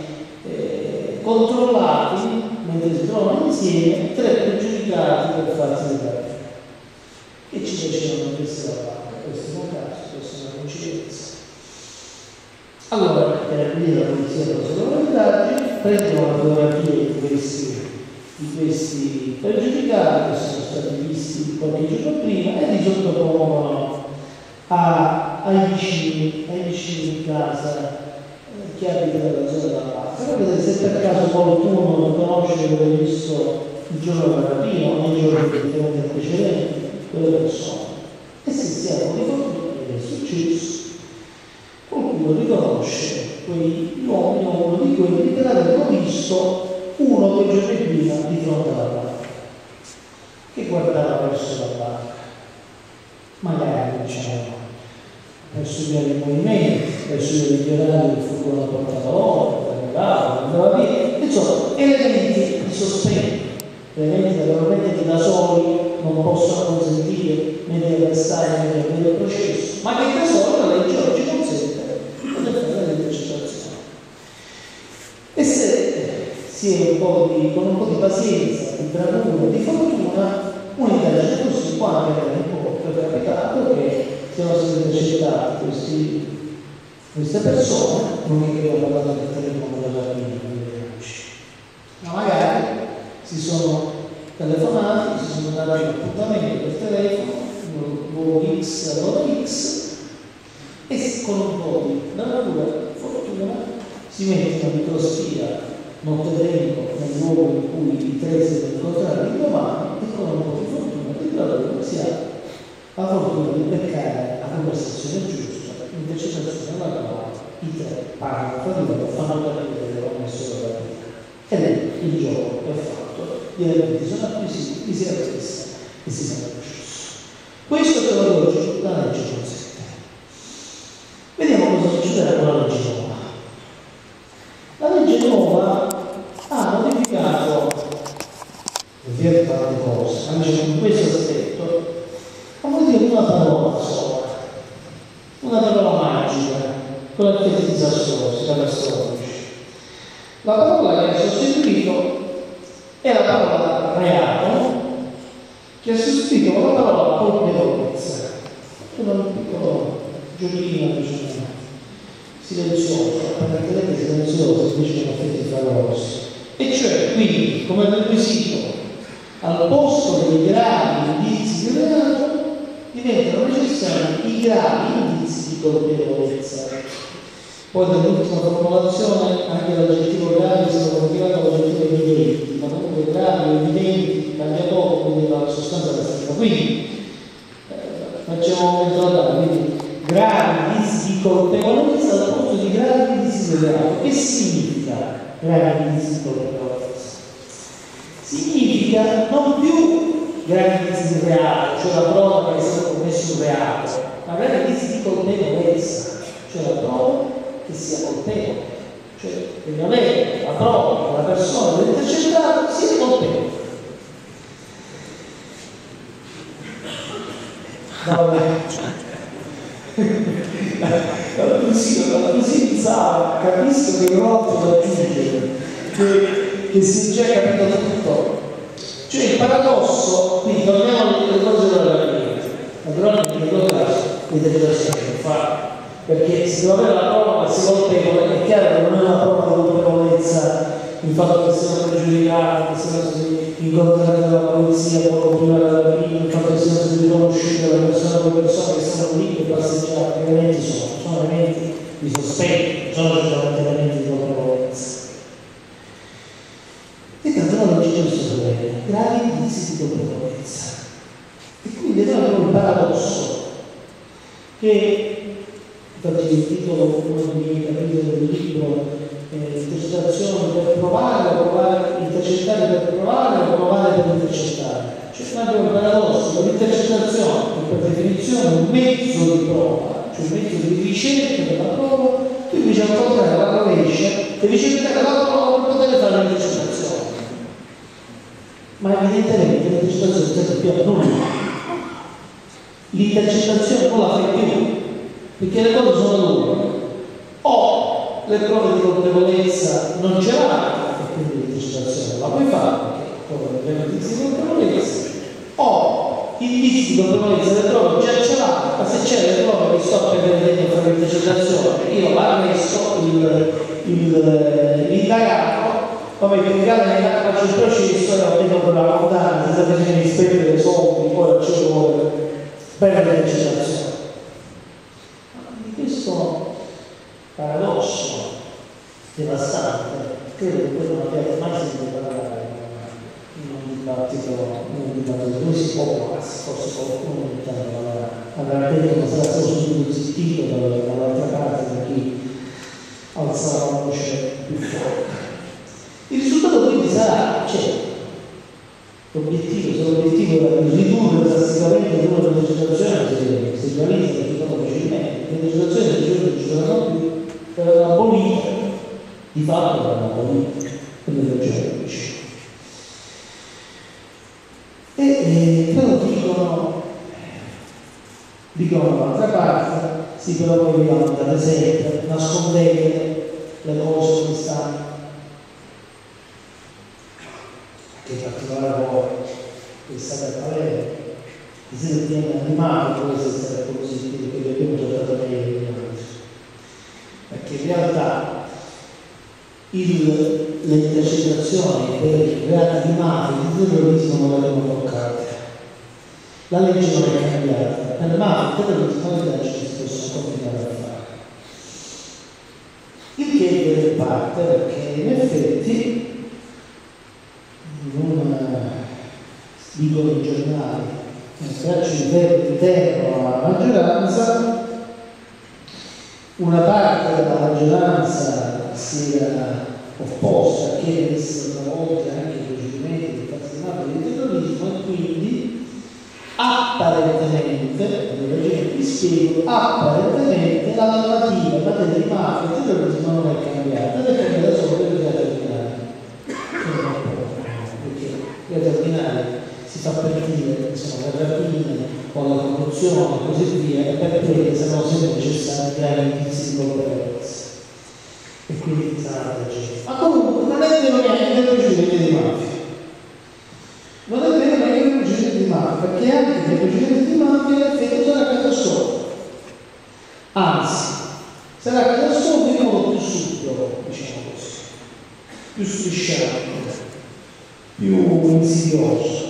controllati, mentre si trovano insieme, 3 pregiudicati per farsi di rapina. Che ci facevano prestiti dalla banca? Questo è un caso, questa è una coincidenza. Allora, i carabinieri della polizia proseguono le indagini, prendono la fotografia di questi pregiudicati che sono stati visti qualche giorno prima e li sottopongono ai vicini di casa che abitano nella zona della banca. Capite se per caso qualcuno riconosce che aveva visto il giorno della rapina o nei giorni precedenti quelle persone. E se siamo di fortuna che è successo, qualcuno riconosce quegli uomini o uno di quelli che l'avevano visto 1 o 2 giorni prima di fronte alla banca, che guardava verso la banca, magari diciamo per studiare i movimenti, per studiare gli orari del furgone a portavalore, andava via, insomma, elementi di sospetto, elementi naturalmente da soli non possono consentire né di arrestare né di aprire il processo, ma che da soli la legge oggi consente di poter fare l'intercettazione. E se si è con un po' di pazienza, di bravura, di fortuna, un'indagine così può anche avere un po' capitato che siano stati intercettati queste persone, non è che ho parlato del telefono della rapina, ma magari si sono telefonati, si sono dati un appuntamento per telefono, luogo X all'ora X, e con un po' di bravura, fortuna, si mette una microspia notte dentro nel luogo in cui i 3 si incontreranno il domani, e con un po' di fortuna, di bravura, si ha la fortuna di beccare la conversazione giusta, l'intercettazione alla quale i 3 parlano tra di loro, fanno capire che hanno messo la rapina. Ed è il gioco che ha fatto, gli elementi sono acquisiti, li si è appresa e si sa il processo. Questo che oggi la legge consente. Vediamo cosa succederà con la legge nuova. La legge nuova ha modificato tante cose, anche in questo aspetto. Come dire una parola sola, una parola magica, con effetti disastrosi, catastrofici. La parola che ha sostituito è la parola reato, che ha sostituito la parola colpevolezza. Un piccolo giochino, diciamo, silenzioso, apparentemente silenzioso, invece con effetti favolosi. E cioè, quindi, come requisito, al posto dei gravi indizi di reato, diventano necessari i gravi indizi di colpevolezza. Poi nell'ultima formulazione anche l'aggettivo gravi è stato modificato all'aggettivo evidenti, ma comunque gravi, evidenti, cambia poco, quindi la sostanza è la stessa. Quindi facciamo un metodologo, quindi gravi indizi di colpevolezza al posto di gravi indizi di reato. Che significa gravi indizi di colpevolezza? Significa significa non più grandi indizi di reato, cioè la prova che è stato commesso un reato, ma grandi indizi di colpevolezza, cioè la prova che sia colpevole, cioè deve avere la prova che la persona dell'intercettato sia colpevole. Così pensava, capisco che non ho da aggiungere, che si è già capito tutto. Cioè il paradosso, quindi torniamo alle cose della vita, naturalmente le cose l'interpretazione non fa, perché si deve avere la prova che si colpevole, è chiaro che non è una prova di colpevolezza il fatto che siano pregiudicati, che siano incontrati dalla polizia poco prima della vita, il fatto che siano stati riconosciuti dalle persone che stanno lì per passeggiare, che elementi sono elementi di sospetto, sono certamente elementi di colpevolezza. E tanto la legge questo dovere, gravi indizi di colpevolezza. E quindi noi abbiamo il paradosso che, infatti il titolo uno dei capitoli del libro, intercettazioni per provare, intercettare per provare o provare per intercettare. Cioè noi abbiamo il paradosso, l'intercettazione che per definizione è un mezzo di prova, cioè un mezzo di ricerca della prova, tu invece al contrario la rovescia, devi cercare la prova per poter fare l'intercettazione. Ma evidentemente l'intercettazione non serve più a nulla. L'intercettazione non la fai più, perché le cose sono due. O le prove di colpevolezza non ce l'hai, e quindi l'intercettazione la puoi fare, perché le notizie di colpevolezza, o indizi di colpevolezza le prove già ce l'hai, ma se c'è le prove che sto per vedere fare l'intercettazione, io l'arresto, l'indagato, come piegare faccio il processo e vedo quella lontana senza bisogno di spendere dei soldi, poi ci vuole per l'intercettazione. Di questo paradosso devastante, credo che quello non abbiate mai sentito parlare in un dibattito dove si può, forse qualcuno ogni tanto avrà detto che sarà stato subito zittito dall'altra parte da chi alza la voce più forte. Il risultato quindi sarà, cioè, l'obiettivo era di ridurre drasticamente il numero di intercettazioni, si realizza per il fatto procedimento, le intercettazioni ci saranno più, per abolire, di fatto per abolire quelle ragioni unici. E però dicono dall'altra parte, sì, però voi vi andate sempre, nascondete le cose come stanno. Che in particolare voi che state a Palermo vi siete animati a essere così, perché vi abbiamo trattato meglio di altri, perché in realtà le intercettazioni per i reati di mafia e di terrorismo non vengono toccate, la legge non è cambiata, per mafia e terrorismo le leggi si possono continuare a fare, il che è in parte perché in effetti dicono i giornali, nel straccio interno alla maggioranza, una parte della maggioranza si era opposta a che venissero travolti anche i procedimenti del patrimoniale di terrorismo e quindi apparentemente, vi spiego, apparentemente la normativa in materia di mafia e terrorismo non è cambiata, ed è cambiata solo per i reati ordinari. Perché gli ordinari si fa per dire, insomma, le rapine o la corruzione e così via, e per quelli saranno sempre necessari gravi indizi di colpevolezza. E quindi sarà la legge. Ma comunque non è vero neanche il procedimento di mafia. Non è vero neanche il procedimento di mafia, perché anche nei procedimenti di mafia l'effetto sarà catastrofico. Anzi, sarà catastrofico in modo più subito, diciamo così, più strisciante, più insidioso.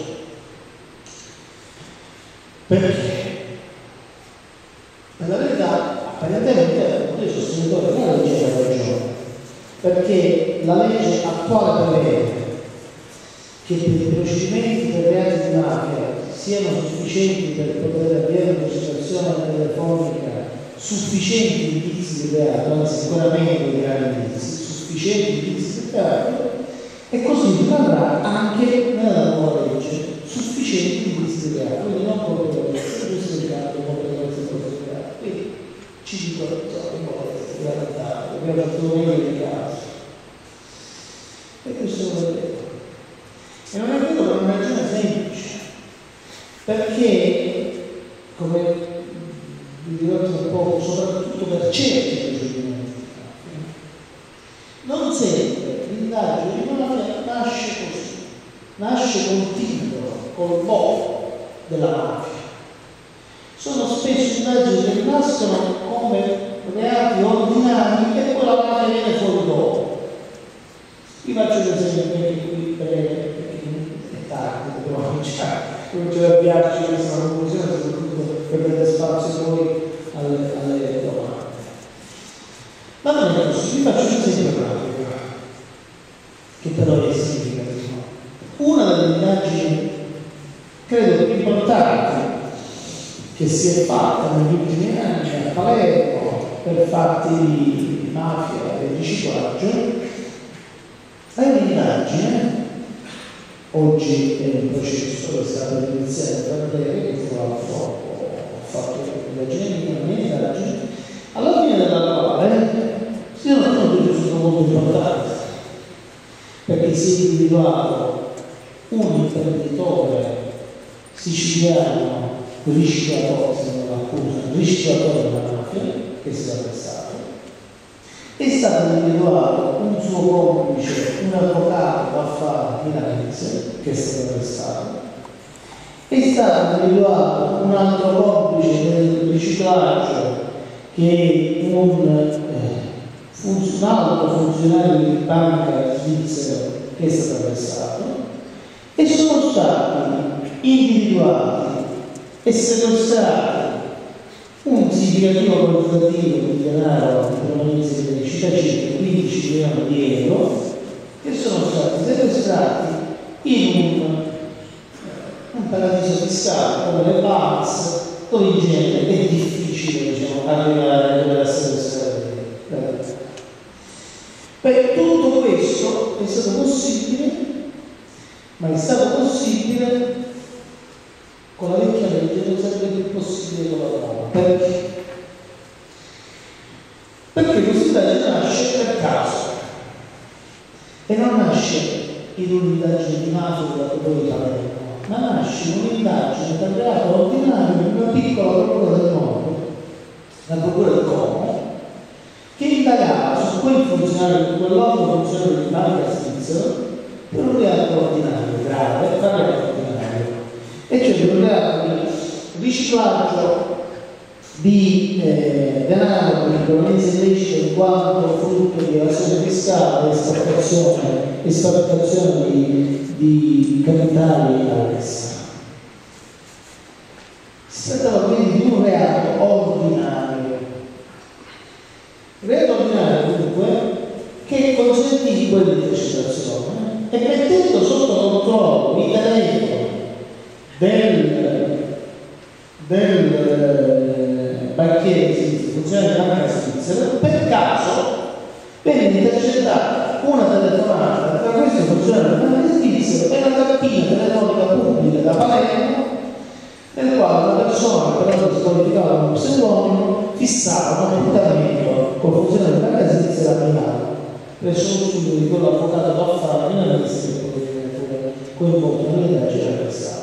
Perché? Per la verità, apparentemente, io sono sostenitore della legge della ragione, perché la legge attuale prevede che per i procedimenti per reati di mafia siano sufficienti per poter avviare una situazione telefonica, sufficienti indizi di reato, anzi sicuramente di gravi indizi, sufficienti indizi di reato, e così la avrà anche nella nuova legge sufficienti indizi di reato, quindi non colpevolezza, giustificato, colpevolezza, quindi ci dicono abbiamo fatto meglio di caso. E questo è vero. E non è vero per una ragione semplice, perché, come vi dirò tra poco, soprattutto per certi procedimenti, non sempre l'indagine di mafia nasce così, nasce col titolo, col voto della mafia. Sono spesso indagini che nascono come reati ordinari e poi la mafia viene fuori dopo. Vi faccio un esempio perché è tardi, dobbiamo cominciare a piacerci questa conclusione, soprattutto per dare spazio poi alle domande. Ma non è così, vi faccio un esempio pratico, che però è significativo. Una delle indagini, credo più importanti, che si è fatta negli ultimi anni a Palermo per fatti di mafia e riciclaggio, è un'indagine, oggi è un processo che è stato iniziato da Andrea, che tra l'altro ho fatto un'indagine, alla fine della quale si sono tenuti risultati molto importanti, perché si è individuato un imprenditore siciliano riciclatore della mafia che si è arrestato, è stato individuato un suo complice, un avvocato d'affari milanese che è stato arrestato, è stato individuato un altro complice del riciclaggio che è un alto funzionario di banca svizzero che è stato arrestato, e sono stati individuati e sequestrati un significativo quantitativo di denaro di provenienza illecita, circa 15 milioni di euro, che sono stati sequestrati in un paradiso fiscale come le Bahamas, dove in genere è difficile, diciamo, arrivare a dover sequestrare. Beh, tutto questo è stato possibile, ma è stato possibile con la vecchia legge, non sarebbe più possibile con la nuova. Perché? Perché quest'indagine nasce per caso e non nasce in un'indagine di mafia della procura di Palermo, ma nasce in un'indagine per reato ordinario di una piccola procura del nord, la procura di Como, che indagava su quel funzionario, quell'altro funzionario di banca svizzero per un reato ordinario grave, e cioè per un reato di riciclaggio di denaro di provenienza illecita in quanto frutto di evasione fiscale e esportazione di capitali all'estero. Si trattava quindi di un reato ordinario. Reato ordinario dunque che consentì quell'intercettazione e mettendo sotto controllo il telefono del banchiere funzionario della banca svizzera, per caso venne intercettata una telefonata tra questo funzionario della banca svizzera e la cabina telefonica pubblica da Palermo, nel quale una persona che però si qualificava come pseudonimo fissava un appuntamento col funzionario della banca svizzera a Milano presso lo studio di quell'avvocato d'affari milanese che poi coinvolto nell'indagine arrestato.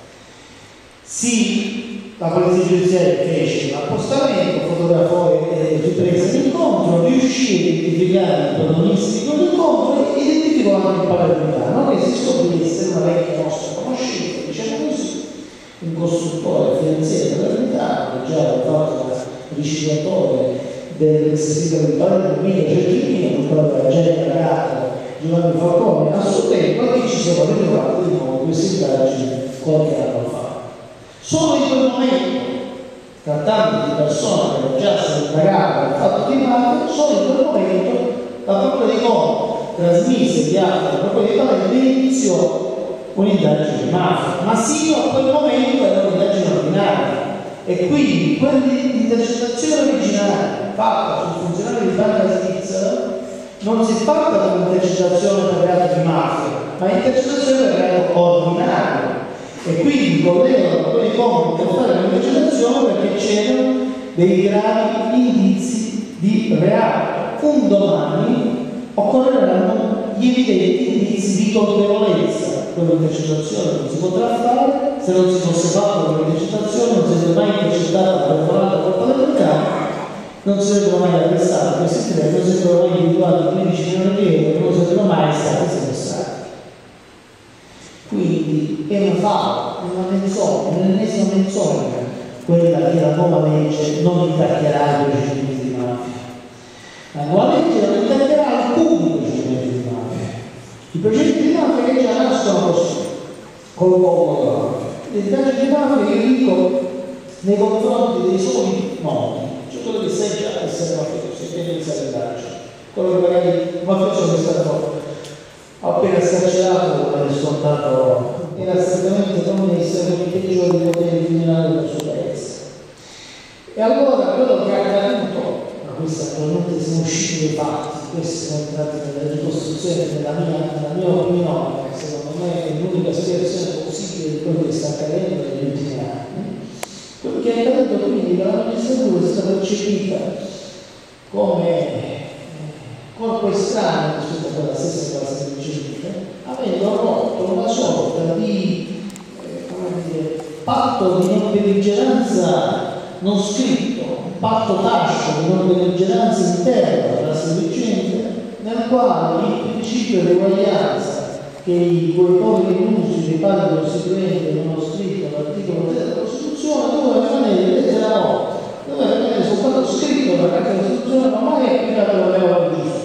Sì, la polizia giudiziaria fece l'appostamento, fotografò e riprese l'incontro, riuscì a identificare i protagonisti di quell'incontro e identificò anche il palermitano, che si scoprì essere una vecchia nostra conoscenza, diciamo così, un costruttore finanziario palermitano, che già aveva fatto da riciclatore dell'ex sito di Palermo, Mino Cerchino, con proprio la gente pagata Giovanni Falcone a suo tempo, e che ci siamo ritrovati di nuovo queste indagini qualche anno fa. Solo in quel momento, trattandosi di persone che erano già state indagate del fatto di mafia, solo in quel momento la procura di Como trasmise gli atti alla procura di Palermo e iniziò un'indagine di mafia, ma sino a quel momento era un'indagine ordinaria e quindi quell'intercettazione originale fatta sul funzionario di banca svizzera non si è fatta come intercettazione per reato di mafia, ma intercettazione è reato ordinario e quindi collegano quei compiti a fare l'intercettazione perché c'erano dei gravi indizi di reato. Un domani occorreranno gli evidenti indizi di colpevolezza. Quell'intercettazione non si potrà fare, se non si fosse fatto quell'intercettazione non si sarebbe mai intercettata la perforata colpa del mercato, non si sarebbero mai arrestati questi tre, non si sarebbero mai individuati 15 milioni di euro, non sarebbero mai stati sequestrati. Quindi è una menzogna, un'ennesima menzogna quella che la nuova legge non intaccherà i procedimenti di mafia. La nuova legge non intaccherà alcuni procedimenti di mafia. I procedimenti di mafia che già nascono così, con l'uomo della mafia. Le indagini di mafia io dico nei confronti dei soli noti, cioè quello che sai già essere mafioso, che inizia l'indagine, quello che magari il mafioso che è stato appena scarcerato è scontato, era strettamente connesso con i peggiori poteri criminali del suo paese. E allora quello che è accaduto, ma questo attualmente siamo usciti dai fatti, questi sono entrati nella ricostruzione nella mia opinione, secondo me è l'unica spiegazione possibile di quello che sta accadendo negli ultimi anni. Quello che è accaduto quindi che la magistratura è stata percepita come corpo estraneo rispetto a quella stessa classe ricevuta, avendo rotto una sorta di patto di non belligeranza non scritto, un patto tacito di non belligeranza interna alla classe dirigente, nel quale il principio di uguaglianza che quei poveri illusi dei padri costituenti avevano scritto all'articolo 3 della Costituzione doveva rimanere lettera morta, doveva rimanere soltanto scritto nella Carta della Costituzione, ma mai applicato alla regola di giustizia.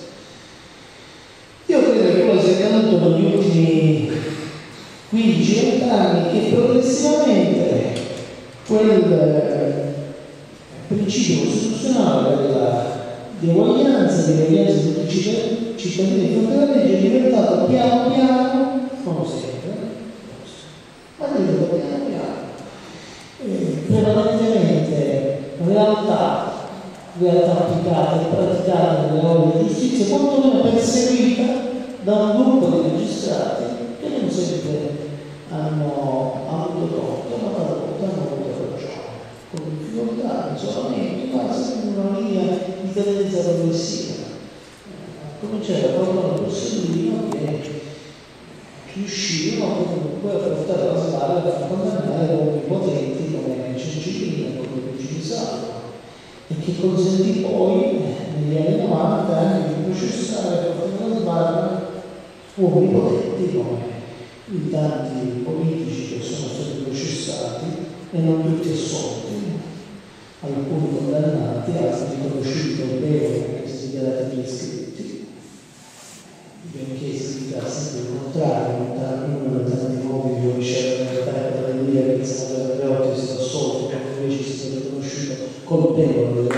Io credo che quello sia accaduto negli ultimi 15-20 anni che progressivamente quel principio costituzionale di uguaglianza, di uguaglianza di tutti i cittadini di fronte alla legge è diventato piano piano, non sempre, ma è diventato piano piano, prevalentemente realtà applicata e praticata nelle opere di giustizia, quantomeno perseguita da un gruppo di magistrati che non sempre hanno avuto torto, ma talvolta hanno avuto ragione, con difficoltà, isolamento, quasi una linea di tendenza progressiva. Cominciare a parlare di Borsellino che riuscivano comunque a portare la spalla a condannare uomini potenti come Cencellino, come Luigi Salvo, e che consentì poi negli anni 90 anche di processare a portare la sbarra uomini potenti come i tanti politici che sono stati processati e non tutti assolti, alcuni condannati, altri riconosciuti colpevoli che si dichiarati prescritti, benché si dica sempre il contrario, uno dei tanti modi di ricevere la libertà per dire che il senatore Andreotti è stato assolto, quando invece è stato riconosciuto colpevole delle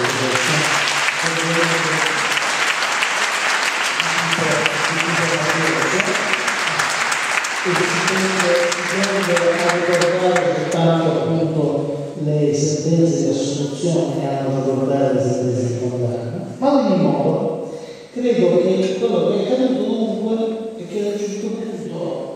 e si tende a ricordare soltanto appunto le sentenze di assoluzione e a non ricordare le sentenze di condanna. Ma ad ogni modo credo che quello che è accaduto dunque è che a un certo punto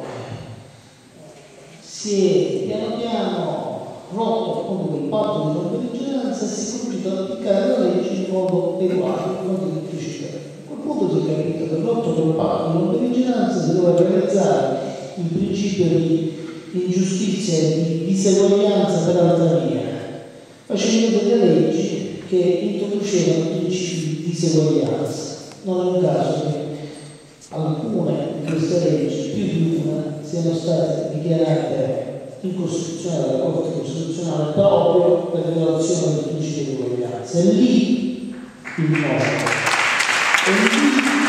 si è piano piano rotto appunto quel patto di non belligeranza e si è cominciato ad applicare la legge in modo eguale, in modo difficile. A quel punto si è capito che rotto quel patto di non belligeranza si doveva realizzare il principio di ingiustizia e di diseguaglianza per altra via, facendo delle leggi che introducevano il principio di diseguaglianza. Non è un caso che alcune di queste leggi, più di una, siano state dichiarate incostituzionali dalla Corte Costituzionale proprio per violazione del principio di uguaglianza. E lì il nodo. E lì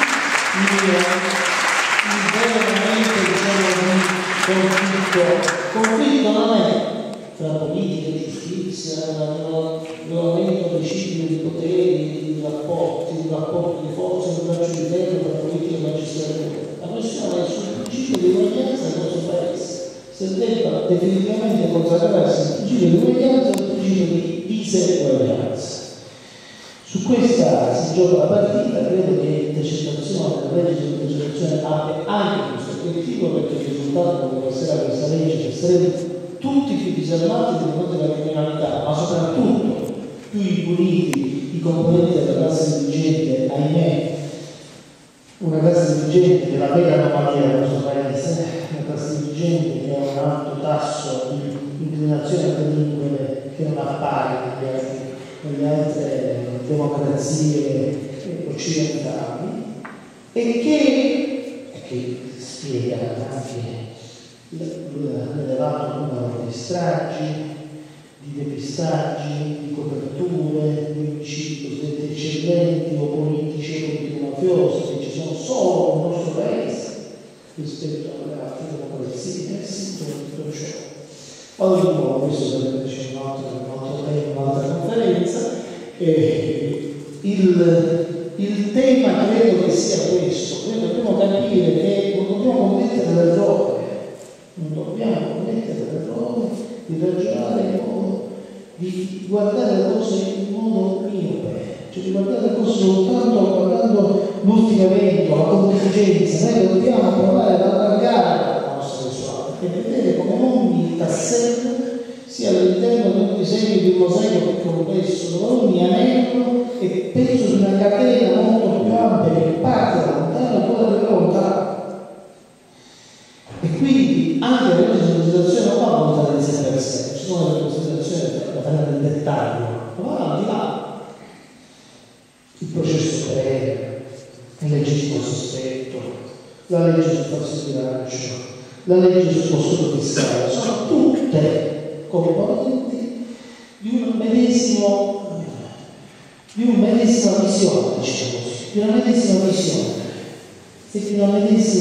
conflitto non è tra politica e giustizia, regolamento preciso di poteri, di rapporti di forza, di braccio di ferro tra politica e magistratura. La questione è sul principio di uguaglianza del nostro paese. Se debba definitivamente consacrarsi il principio di uguaglianza o il principio di diseguaglianza. Su questa si gioca la partita. Credo che l'intercettazione, la legge sull'intercettazione abbia anche questo obiettivo, perché il risultato che passerà questa legge, che saremo tutti più disarmati di fronte alla criminalità, ma soprattutto più impuniti i componenti della classe dirigente, ahimè, una classe dirigente che la vera anomalia del nostro paese, una classe dirigente che ha un alto tasso di inclinazione a delinquere che non appare nelle altre democrazie occidentali, e che spiega anche l'elevato numero di stragi, di depistaggi, di coperture, di omicidi cosiddetti eccellenti o politici o politici mafiosi, che ci sono solo nel nostro paese rispetto alle altre democrazie, tutto ciò. Poi di nuovo, questo sarebbe un altro tema, un'altra conferenza. Il tema credo che sia questo. Noi dobbiamo capire che non dobbiamo commettere l'errore, di ragionare in modo, di guardare le cose in modo miope, cioè di guardare le cose soltanto guardando l'ultimo evento, la contingenza. Noi dobbiamo provare ad allargare la nostra visuale e vedere come ogni tassello sia all'interno di un disegno di un mosaico più complesso, dove ogni anello è peso di una catena molto più ampia che parte da lontano e poi arriva lontano. E quindi anche la considerazione non va a valutare il sé per sé, ci sono delle considerazioni da fare nel dettaglio, ma va al di là. Il processo breve, il legittimo sospetto, la legge sul falso bilancio, la legge sul possesso fiscale, sono tutte componenti di una medesima visione, diciamo così, di una medesima visione e di una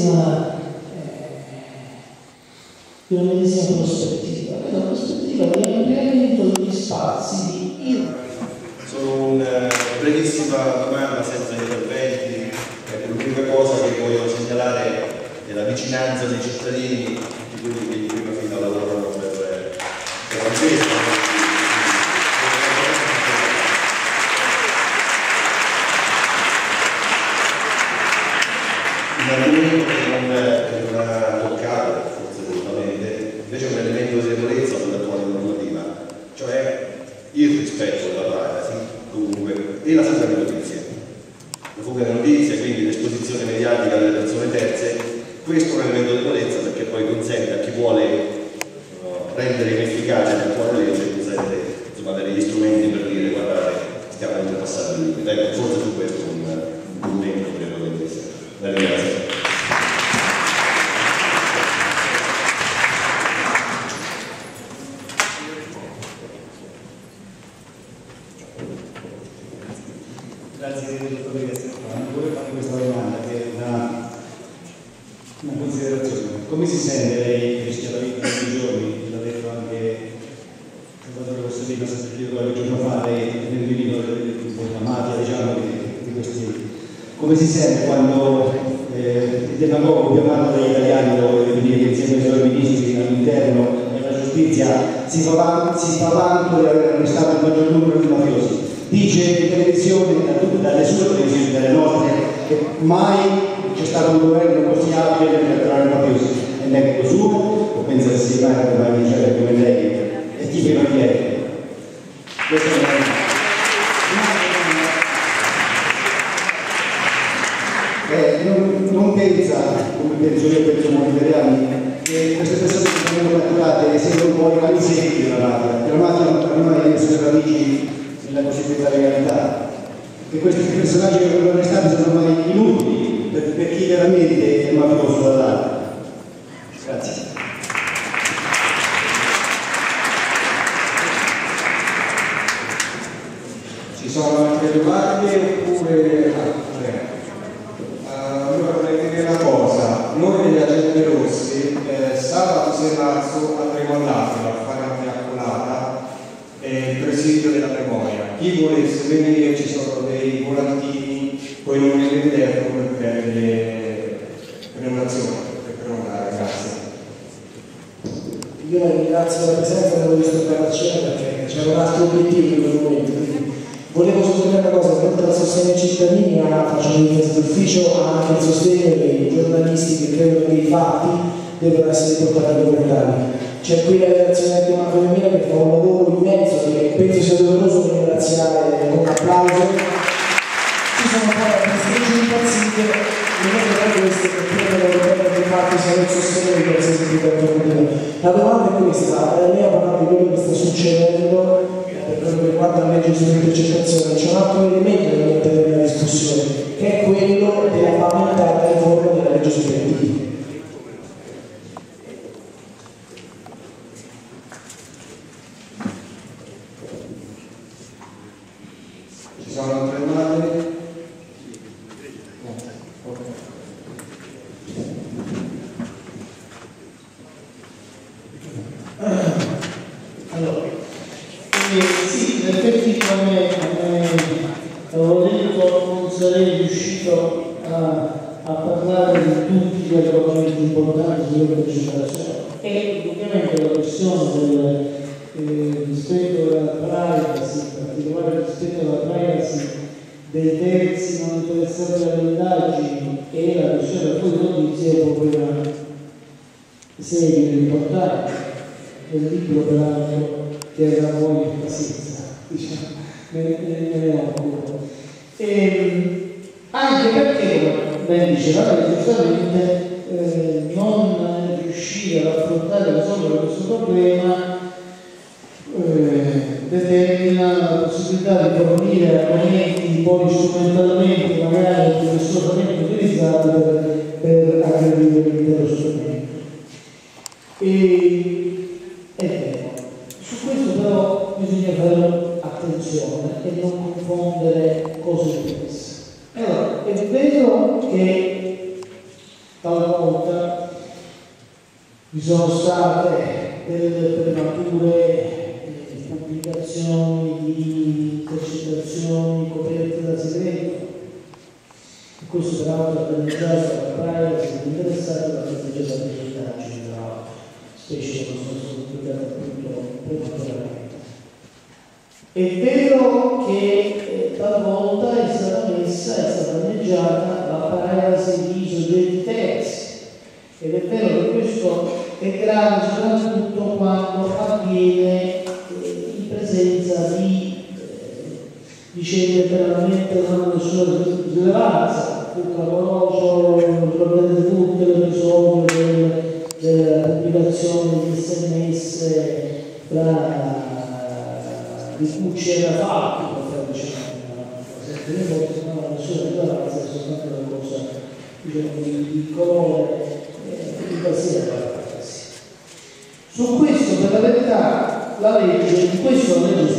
medesima prospettiva, che è una prospettiva di ampliamento degli spazi di Solo una brevissima domanda senza interventi. L'unica cosa che voglio segnalare è la vicinanza dei cittadini, di quelli che in prima fila lavorano per la festa. Un argomento che non ha toccato, forse volutamente, invece è un elemento di debolezza dell'attuale normativa, cioè il rispetto della privacy, comunque, e la fuga di notizie. La fuga di notizie, quindi l'esposizione mediatica delle persone terze, questo è un elemento di debolezza perché poi consente a chi vuole rendere inefficace l'attuale legge, consente avere gli strumenti per dire guardate, stiamo oltrepassando il limite. Ecco, forse su questo un commento credo che deve essere. La ringrazio. Grazie dottore Castellano. Vorrei fare questa domanda che è una considerazione. Come si sente lei che rischia la vita tutti i giorni? L'ha detto anche Salvatore Rossellino qualche giorno fa, lei nel libro la mafia, diciamo, di questi. Come si sente quando il demagogo chiamato dagli italiani lo definire che insieme ai suoi ministri all'interno e alla giustizia si fa vanto di aver arrestato il maggior numero di mafiosi? Dice in televisione, dalle sue televisioni, dalle nostre, che mai c'è stato un governo così abile nel catturare i mafiosi. È merito suo o pensa che si vada come vincere come lei e chi prima di lei? Questa è una non pensa, come penso io, penso molti italiani, che queste persone che vengono catturate siano un po' i camisetti della mafia. La mafia non ha le sue radici nella cosiddetta legalità, che questi personaggi che vengono arrestati sono ormai inutili per chi veramente è mafioso dall'altro. Grazie. Ci sono altre domande oppure altre? Allora vorrei dire una cosa, noi degli Agenti Rossi sabato 6 marzo andremo all'Aquila a fare una fiaccolata il presidio della memoria. Chi volesse venire, ci sono dei volantini, poi non mi all'interno per le prenotazioni, per prenotare. Grazie. Io ringrazio la presenza, devo disturbare la cena perché c'è un altro obiettivo in quel momento, quindi Volevo sottolineare una cosa, che oltre al sostegno ai cittadini, facendo difesa d'ufficio, ha anche il sostegno dei giornalisti che credono che i fatti devono essere portati a documentari. C'è qui la redazione di una femminile che fa un lavoro immenso, che penso sia doveroso ringraziare con un applauso. Ci sono poi queste leggi impazzite, non è questo che credono che i fatti siano il sostegno di qualsiasi tipo di problema. La domanda è questa, lei ha parlato di quello che sta succedendo per quello che riguarda la legge sulle intercettazioni. C'è un altro elemento da mettere nella discussione, che è quello della pamentata riforma della legge sui redditi. Ci sono altre domande? Allora, sì, in effetti come avevo detto non sarei riuscito a parlare di tutti gli argomenti importanti sulle intercettazioni e ovviamente la questione del rispetto alla privacy, in particolare rispetto alla privacy dei terzi non interessati alle indagini e la questione del cui notizie è proprio una serie importante del libro peraltro che era poi pazienza, diciamo, me ne occupo. Anche perché, ben diceva lei, giustamente non riuscire ad affrontare e risolvere questo problema determina la possibilità di fornire argomenti poi strumentalmente, magari professoramente utilizzati per aggredire l'intero strumento. È vero. Su questo però bisogna fare attenzione e non confondere cose diverse. Allora, è vero che talvolta vi sono state delle premature pubblicazioni di intercettazioni coperte da segreto, e questo peraltro è organizzato dalla privacy dell'interessato dalla strategia delle indagini, specie che non sono state pubblicate appunto prematuramente. È vero che talvolta è stata danneggiata la privacy di soggetti terzi, ed è vero che questo è grave soprattutto quando avviene in presenza di vicende veramente non hanno nessuna rilevanza. Fu clamoroso, lo vedete tutti l'episodio della pubblicazione di SMS di cui c'era fatto per diciamo, non ha nessuna rilevanza, è soltanto una cosa diciamo, di colore di qualsiasi parte. Su questo, per la verità, la legge, di questo la legge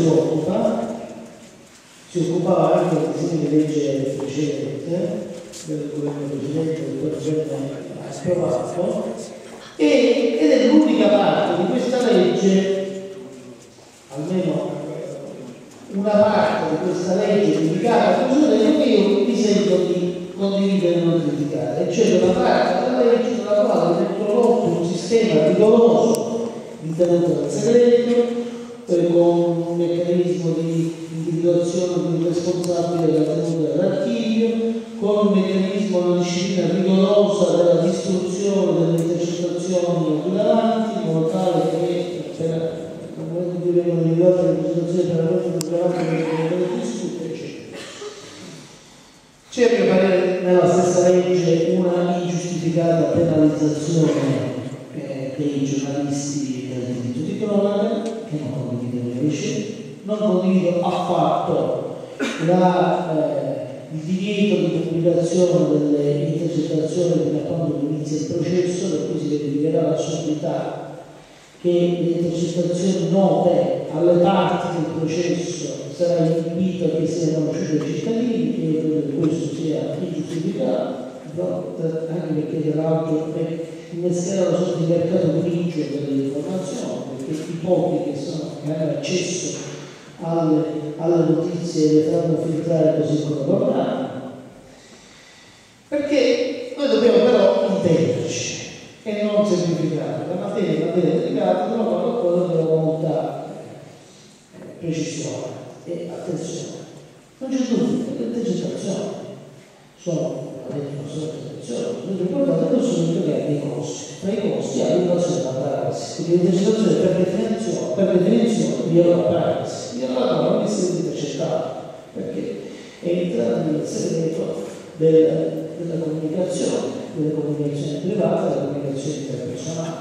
si occupava anche del disegno di legge precedente del governo precedente, del governo approvato, ed è l'unica parte di questa legge, almeno una parte di questa legge dedicata a questo tema, che io mi sento di condividere e non criticare, cioè una parte della legge nella quale è introdotto un sistema rigoroso di tenuta del segreto, con un meccanismo di individuazione del responsabile della tenuta dell'archivio, con un meccanismo, una disciplina rigorosa della distruzione delle intercettazioni rilevanti, in modo tale che nel momento in cui vengono individuate le intercettazioni per la cosa rilevanti che vengono discusse, eccetera. C'è per parere nella stessa legge una ingiustificata penalizzazione dei giornalisti del diritto di cronaca, che non condivido invece, non condivido affatto il divieto di pubblicazione delle intercettazioni fino a quando inizia il processo, per cui si verificherà l'assurdità che le intercettazioni note alle parti del processo sarà inibito che siano conosciute ai cittadini, e io credo che questo sia ingiustificato, anche perché tra l'altro innescherà una sorta di mercato grigio delle informazioni, perché i pochi che hanno accesso alle notizie le fanno filtrare così come vorranno, perché noi dobbiamo però intenderci e non semplificare. La materia è una materia delicata, però quando dobbiamo molta precisione e attenzione. sono non ricordate che sono dei costi. Tra i costi ha l'invasione della privacy, quindi l'intercettazione per definizione viola la privacy, viola la norma che si è intercettato, perché entra nel segreto della comunicazione privata e della comunicazione interpersonale.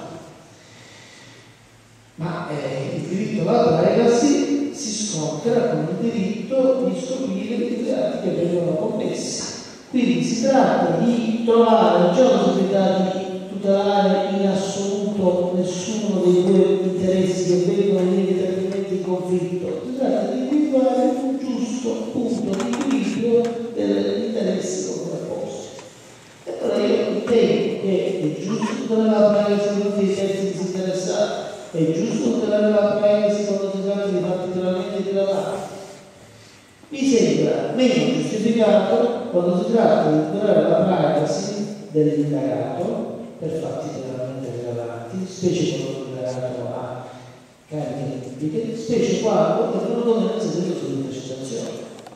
Ma il diritto alla privacy si scontra con il diritto di scoprire i reati che vengono commessi. Quindi si tratta di trovare, non c'è la possibilità di tutelare in assoluto nessuno dei due interessi che vengono inevitabilmente in conflitto, si tratta di individuare un giusto punto di equilibrio degli interessi contrapposti. E allora io ritengo che è giusto tutelare la privacy di tutti i terzi disinteressati, è giusto tutelare la privacy quando si tratta di particolarmente rilevanti. Mi sembra meno giustificato quando si tratta di tutelare la privacy dell'indagato per fatti generalmente rilevanti, specie quando l'indagato ha cariche pubbliche, specie quando è venuto nel segreto sull'intercettazione.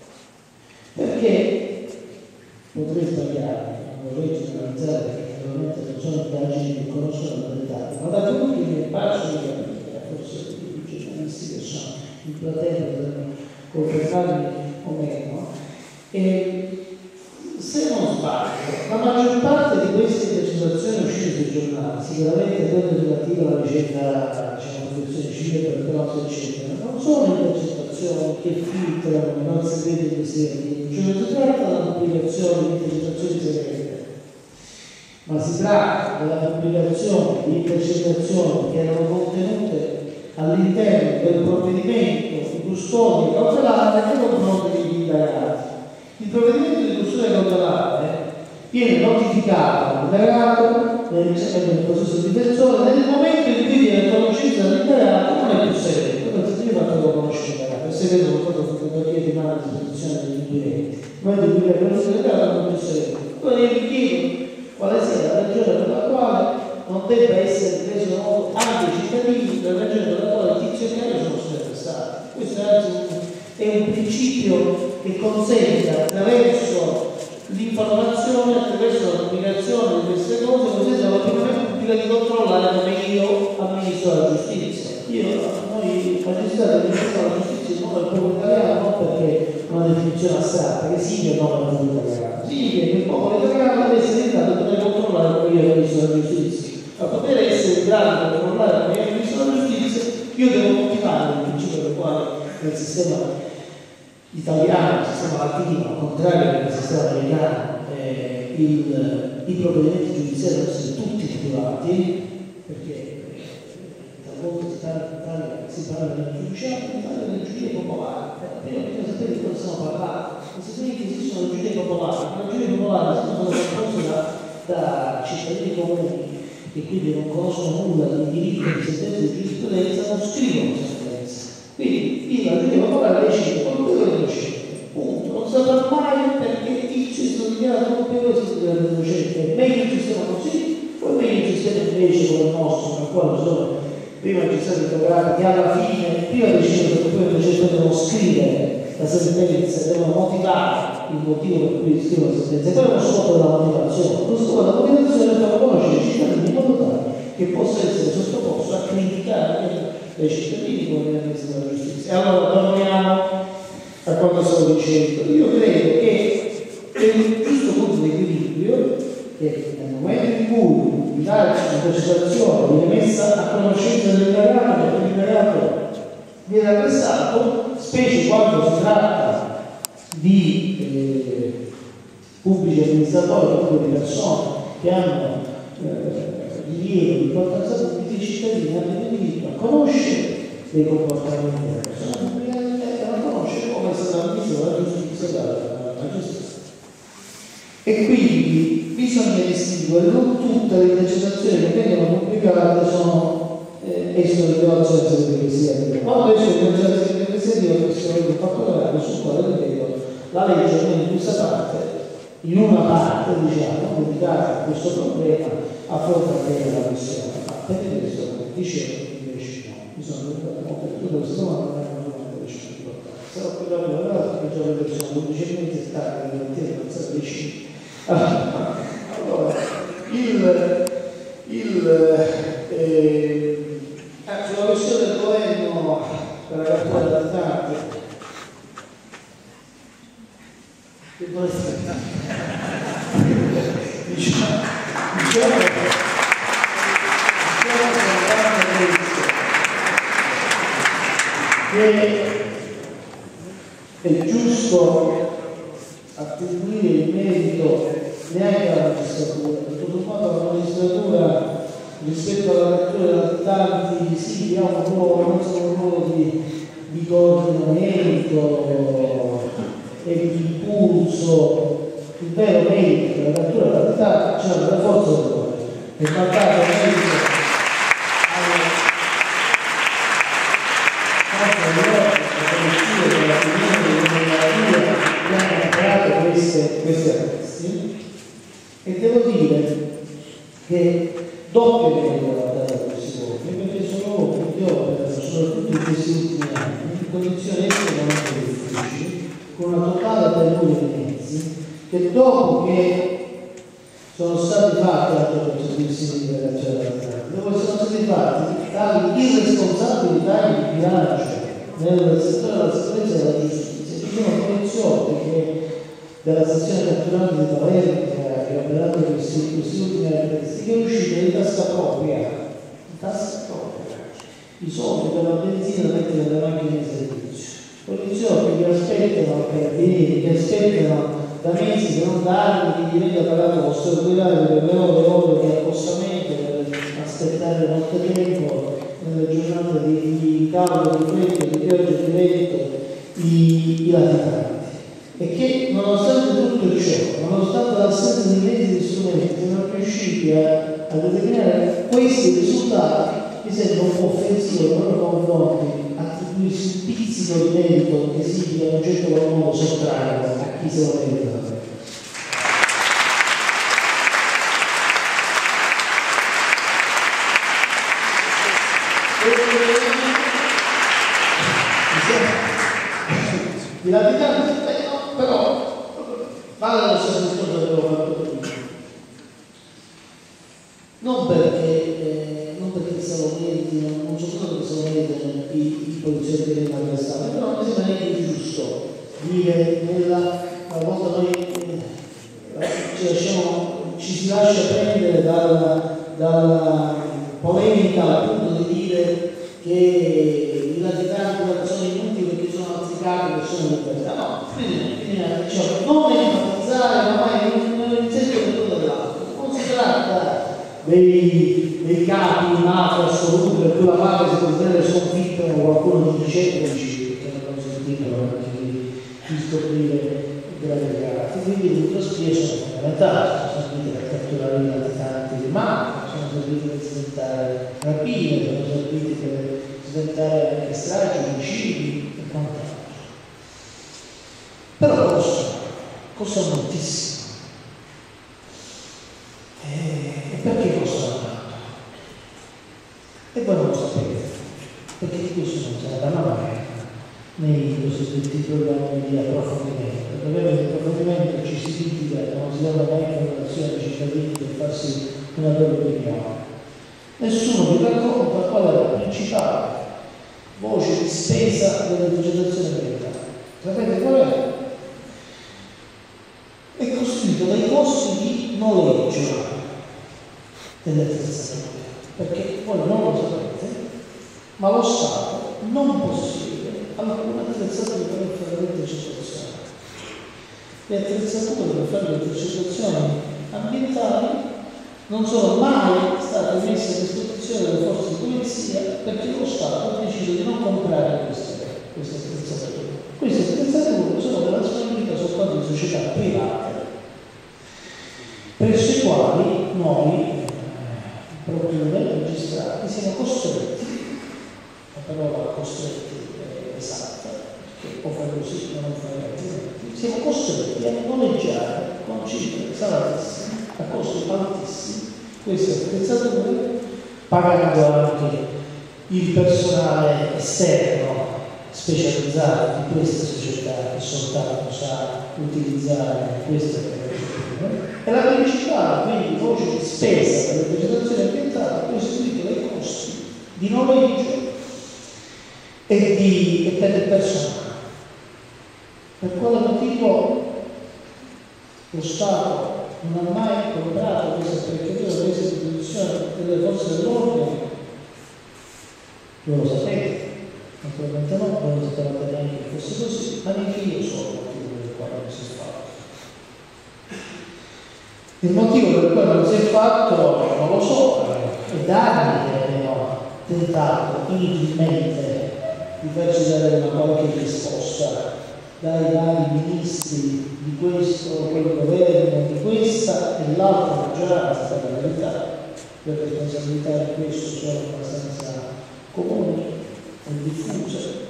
Perché potrei sbagliare, non vorrei generalizzare perché naturalmente non sono indagini che conoscono i dettagli, ma da quello che mi è parso di capire, forse i giornalisti che sono in platea potrebbero confermarmi o meno, se non sbaglio, la maggior parte di queste intercettazioni uscite sui giornali, sicuramente quelle relative alla vicenda, protezione civile per cause, eccetera, non sono intercettazioni che filtrano i non segreti investigativi, cioè non si tratta della pubblicazione di intercettazioni segrete, ma si tratta della pubblicazione di intercettazioni che erano contenute all'interno del provvedimento di custodia cautelare nei confronti degli indagati. Il provvedimento di custodia cautelare viene notificato all'indagato nel processo difensore nel momento in cui viene conosciuto dall'indagato, non è più segreto, perché si deve fatto conoscere l'indagato, è segreto portato a fotografie di mano a disposizione degli inquirenti. Nel momento in cui viene conosciuto l'indagato non è più segreto. Allora io vi chiedo quale sia la ragione per la quale non debba essere reso noto anche ai cittadini la ragione per la quale i tizionari sono stati arrestati. Questo è un principio che consente attraverso l'informazione, attraverso la pubblicazione di queste cose, consente alla opinione pubblica di controllare come io amministro la giustizia. Noi magistrati amministriamo la giustizia in modo del popolo italiano non perché è una definizione astratta, che significa non del popolo italiano, significa che il popolo italiano deve essere in grado di poter controllare come io amministro la giustizia. Per poter essere in grado di controllare come io amministro la giustizia, io devo motivare il principio del quale nel sistema italiano, il sistema latino, al contrario del sistema americano, i provvedimenti giudiziari devono essere tutti titolati, perché talvolta si parla del giudiziario, in Italia del giudice popolare. Prima bisogna sapere di cosa stiamo parlando. Non si sa che esistono i giudici popolari, ma i giudici popolari sono composti da cittadini comuni che quindi non conoscono nulla di diritto, di sentenza e di giurisprudenza, non scrivono sentenza. Quindi il giudice popolare decide quello che decide, punto. Non saprà mai perché tizio è stato dichiarato colpevole si deve innocente. Meglio il sistema così, poi meglio il sistema invece come il nostro, nel quale sono prima magistrati togati che alla fine, prima decidono che poi invece devono scrivere la sentenza, devono motivare il motivo per cui scrivono la sentenza, e poi non scopo della motivazione, lo scopo della motivazione è per conoscere i cittadini in modo tale che possa essere sottoposto a criticare dai cittadini come viene messa la giustizia. E allora torniamo a quanto stavo dicendo. Io credo che è un giusto punto di equilibrio che nel momento in cui l'intercettazione viene messa a conoscenza dell'indagato e l'indagato viene arrestato, specie quando si tratta di pubblici amministratori oppure di persone che hanno rilievo di importanza pubblica, i cittadini hanno il diritto a conoscere dei comportamenti della persona e a conoscere come è stata ammessa la giustizia dalla giustizia. E quindi bisogna distinguere, non tutte le intercettazioni che vengono pubblicate sono escono di violazione del segreto investigativo. Quando escono di violazione del segreto investigativo, questo è un fatto grave sul quale ripeto, la legge in questa parte, in una parte diciamo, dedicata a questo problema, affronta bene la questione. Ma per questo, come dicevo, invece no, bisogna tutto questo non è una decisione importante. Sarò più rapido, perché già le persone 12 mesi stanno, le mattina non si avvicina. Allora, sulla questione del governo per la cattura dell'Atlante, che è giusto attribuire il merito neanche alla magistratura, perché tutto quanto la magistratura rispetto alla cattura dei tanti sì, ha un ruolo, non solo un ruolo di coordinamento e di impulso. Il vero merito della cattura della città c'è la forza del governo, è mandato merito questi arresti, e devo dire che doppio merito la data questi uomini, perché sono uomini che operano soprattutto in questi ultimi anni in condizioni estremamente difficili, con una totale penuria di mezzi, che dopo che sono stati fatti altri servizi di liberazione della dopo che sono stati fatti tali irresponsabili tagli di bilancio nel settore della sicurezza e della giustizia, ci sono poliziotti che della sezione catturante di Palermo che ha operato questi ultimi arresti, che è uscito di tasca propria, i soldi per la benzina da mettere nelle macchine di servizio, poliziotti che aspettano carabinieri, che aspettano da mesi che non da anni che gli venga pagato lo straordinario per le ore di appostamento, per aspettare molto tempo nelle giornate di caldo, di freddo, di pioggia, di vento, i latitanti. E che nonostante tutto ciò, nonostante l'assenza di mezzi e strumenti, sono riusciti a determinare questi risultati, mi sembra un po' offensivo nei loro confronti attribuirsi un pizzico di merito che si in un certo qual modo sottrarre a chi se lo merita. Di latitanti, però vale lo stesso discorso che avevo fatto prima, non perché se lo meritino, non soltanto che se lo meritano i poliziotti che vengono arrestati, però mi sembra neanche giusto dire una volta noi ci si lascia prendere dalla polemica al punto di dire che i latitanti sono inutili perché sono anziccati, che sono in libertà. No, diciamo, non enfatizzare, ma mai in senso del tutto dell'altro. Non si tratta dei capi mafia assoluti per cui la mafia si considera sconfitta o qualcuno dice che non consentito anche di scoprire grandi reati. Quindi tutte le spie sono fondamentali, sono servite per catturare i latitanti di mafia, sono serviti per sventare rapine, sono serviti per sventare anche stragi, omicidi e quant'altro. Però costano moltissimo. E perché costano tanto? E voi non lo sapete, perché di questo non si parla mai nei cosiddetti programmi di approfondimento. Il programma di approfondimento ci si critica, non si dà mai informazioni ai cittadini per farsi una loro opinione. Nessuno vi racconta qual è la principale voce di spesa della legislazione americana. Sapete qual è? È costituito dai costi di noleggio delle attrezzature, perché voi non lo sapete, ma lo Stato non possiede alcuna attrezzatura per fare le intercettazioni. Le attrezzature per fare le intercettazioni ambientali non sono mai state messe a disposizione delle forze di polizia perché lo Stato ha deciso di non comprare queste attrezzature. Queste attrezzature sono della disponibilità soltanto di società private, presso i quali noi, proprio noi registrati, siamo costretti, la parola costretti è esatta, perché può fare così, ma non fare altrimenti, siamo costretti a noleggiare con cifre salatissime, a costi altissimi, queste attrezzature, pagando anche il personale esterno specializzato di queste società che soltanto sa utilizzare queste attrezzature e la principale quindi voce di spesa per le vegetazioni ambientali è costituita dai costi di noleggio e per il personale. Per quale motivo lo Stato non ha mai comprato questa apparecchiatura messa a disposizione delle forze dell'ordine? Voi lo sapete, naturalmente no, voi non sapevate neanche che fosse così, ma neanche io so il motivo per il quale non si è fatto. Il motivo per il quale non si è fatto non lo so, è da anni che abbiamo tentato inutilmente di farci dare una qualche risposta dai vari ministri di questo o quel governo, di questa e l'altra maggioranza, per la verità, le responsabilità di questo sono abbastanza comuni e diffuse.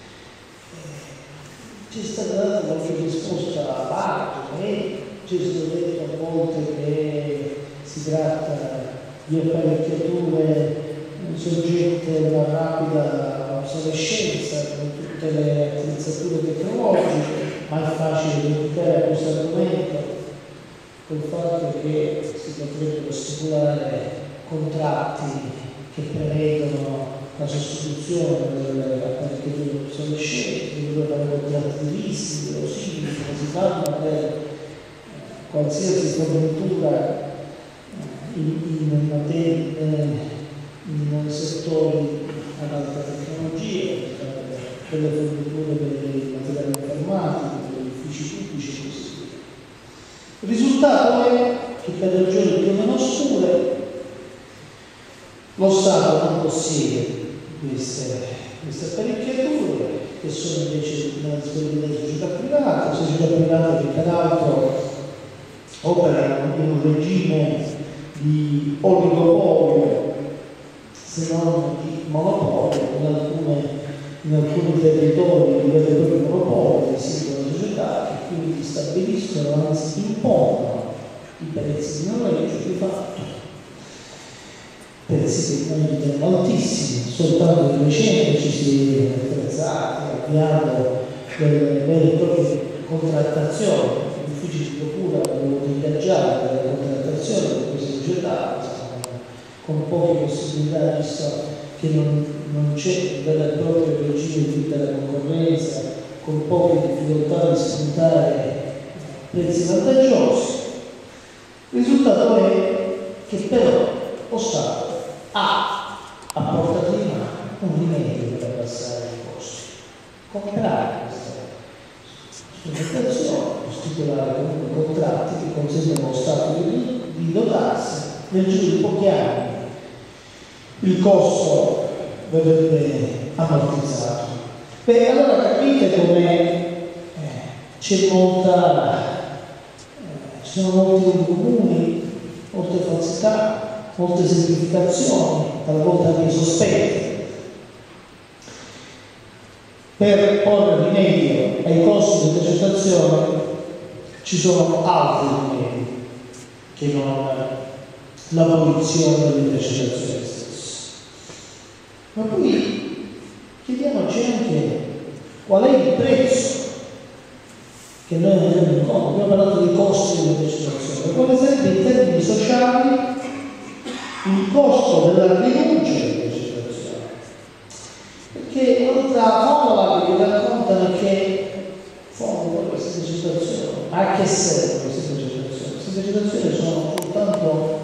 Ci è stata data qualche risposta a parte, ci è stato detto a volte che si tratta di apparecchiature soggette a una rapida obsolescenza con tutte le attrezzature tecnologiche, ma è facile dedicare a questo argomento col fatto che si potrebbero stipulare contratti che prevedono la sostituzione delle apparecchiature obsolescenti, si dovrebbero fare contratti di leasing o simili, come si fanno per qualsiasi fornitura in materie in settori ad alta tecnologia, per le forniture dei materiali informatici, per gli uffici pubblici e così via. Il risultato è che per ragioni più o meno oscure lo Stato non possiede queste apparecchiature, che sono invece nella disponibilità di società private che peraltro operano in un regime di oligopolio se non di monopolio, in alcuni territori di vero e proprio monopolio di singole società che quindi stabiliscono, anzi impongono i prezzi di noleggio di fatto. Prezzi che noi riteniamo altissimi, soltanto di recente ci si è attrezzati, avviato delle vere e proprie contrattazioni, gli uffici di procura hanno dovuto ingaggiare delle contrattazioni di queste società, con poche possibilità, visto che non c'è un vero e proprio regime di libera concorrenza, con poche difficoltà di spuntare prezzi vantaggiosi. Il risultato è che però lo Stato ha a portata di mano un rimedio per abbassare i costi: comprare queste strumentazioni, stipulare comunque contratti che consentono allo Stato di dotarsi nel giro di pochi anni. Il costo verrebbe ammortizzato. Beh, allora capite come ci sono molti comuni, molte falsità, molte semplificazioni, talvolta anche sospetti. Per porre rimedio ai costi di intercettazione ci sono altri rimedi che non l'abolizione dell'intercettazione stessa. Ma poi chiediamoci anche qual è il prezzo che noi abbiamo in conto. Abbiamo parlato di costi dell'intercettazione, come esempio in termini sociali il costo della rinuncia all'intercettazione. Perché un'altra favola che vi raccontano è che fondo queste intercettazioni, ma a che servono queste intercettazioni? Queste intercettazioni sono soltanto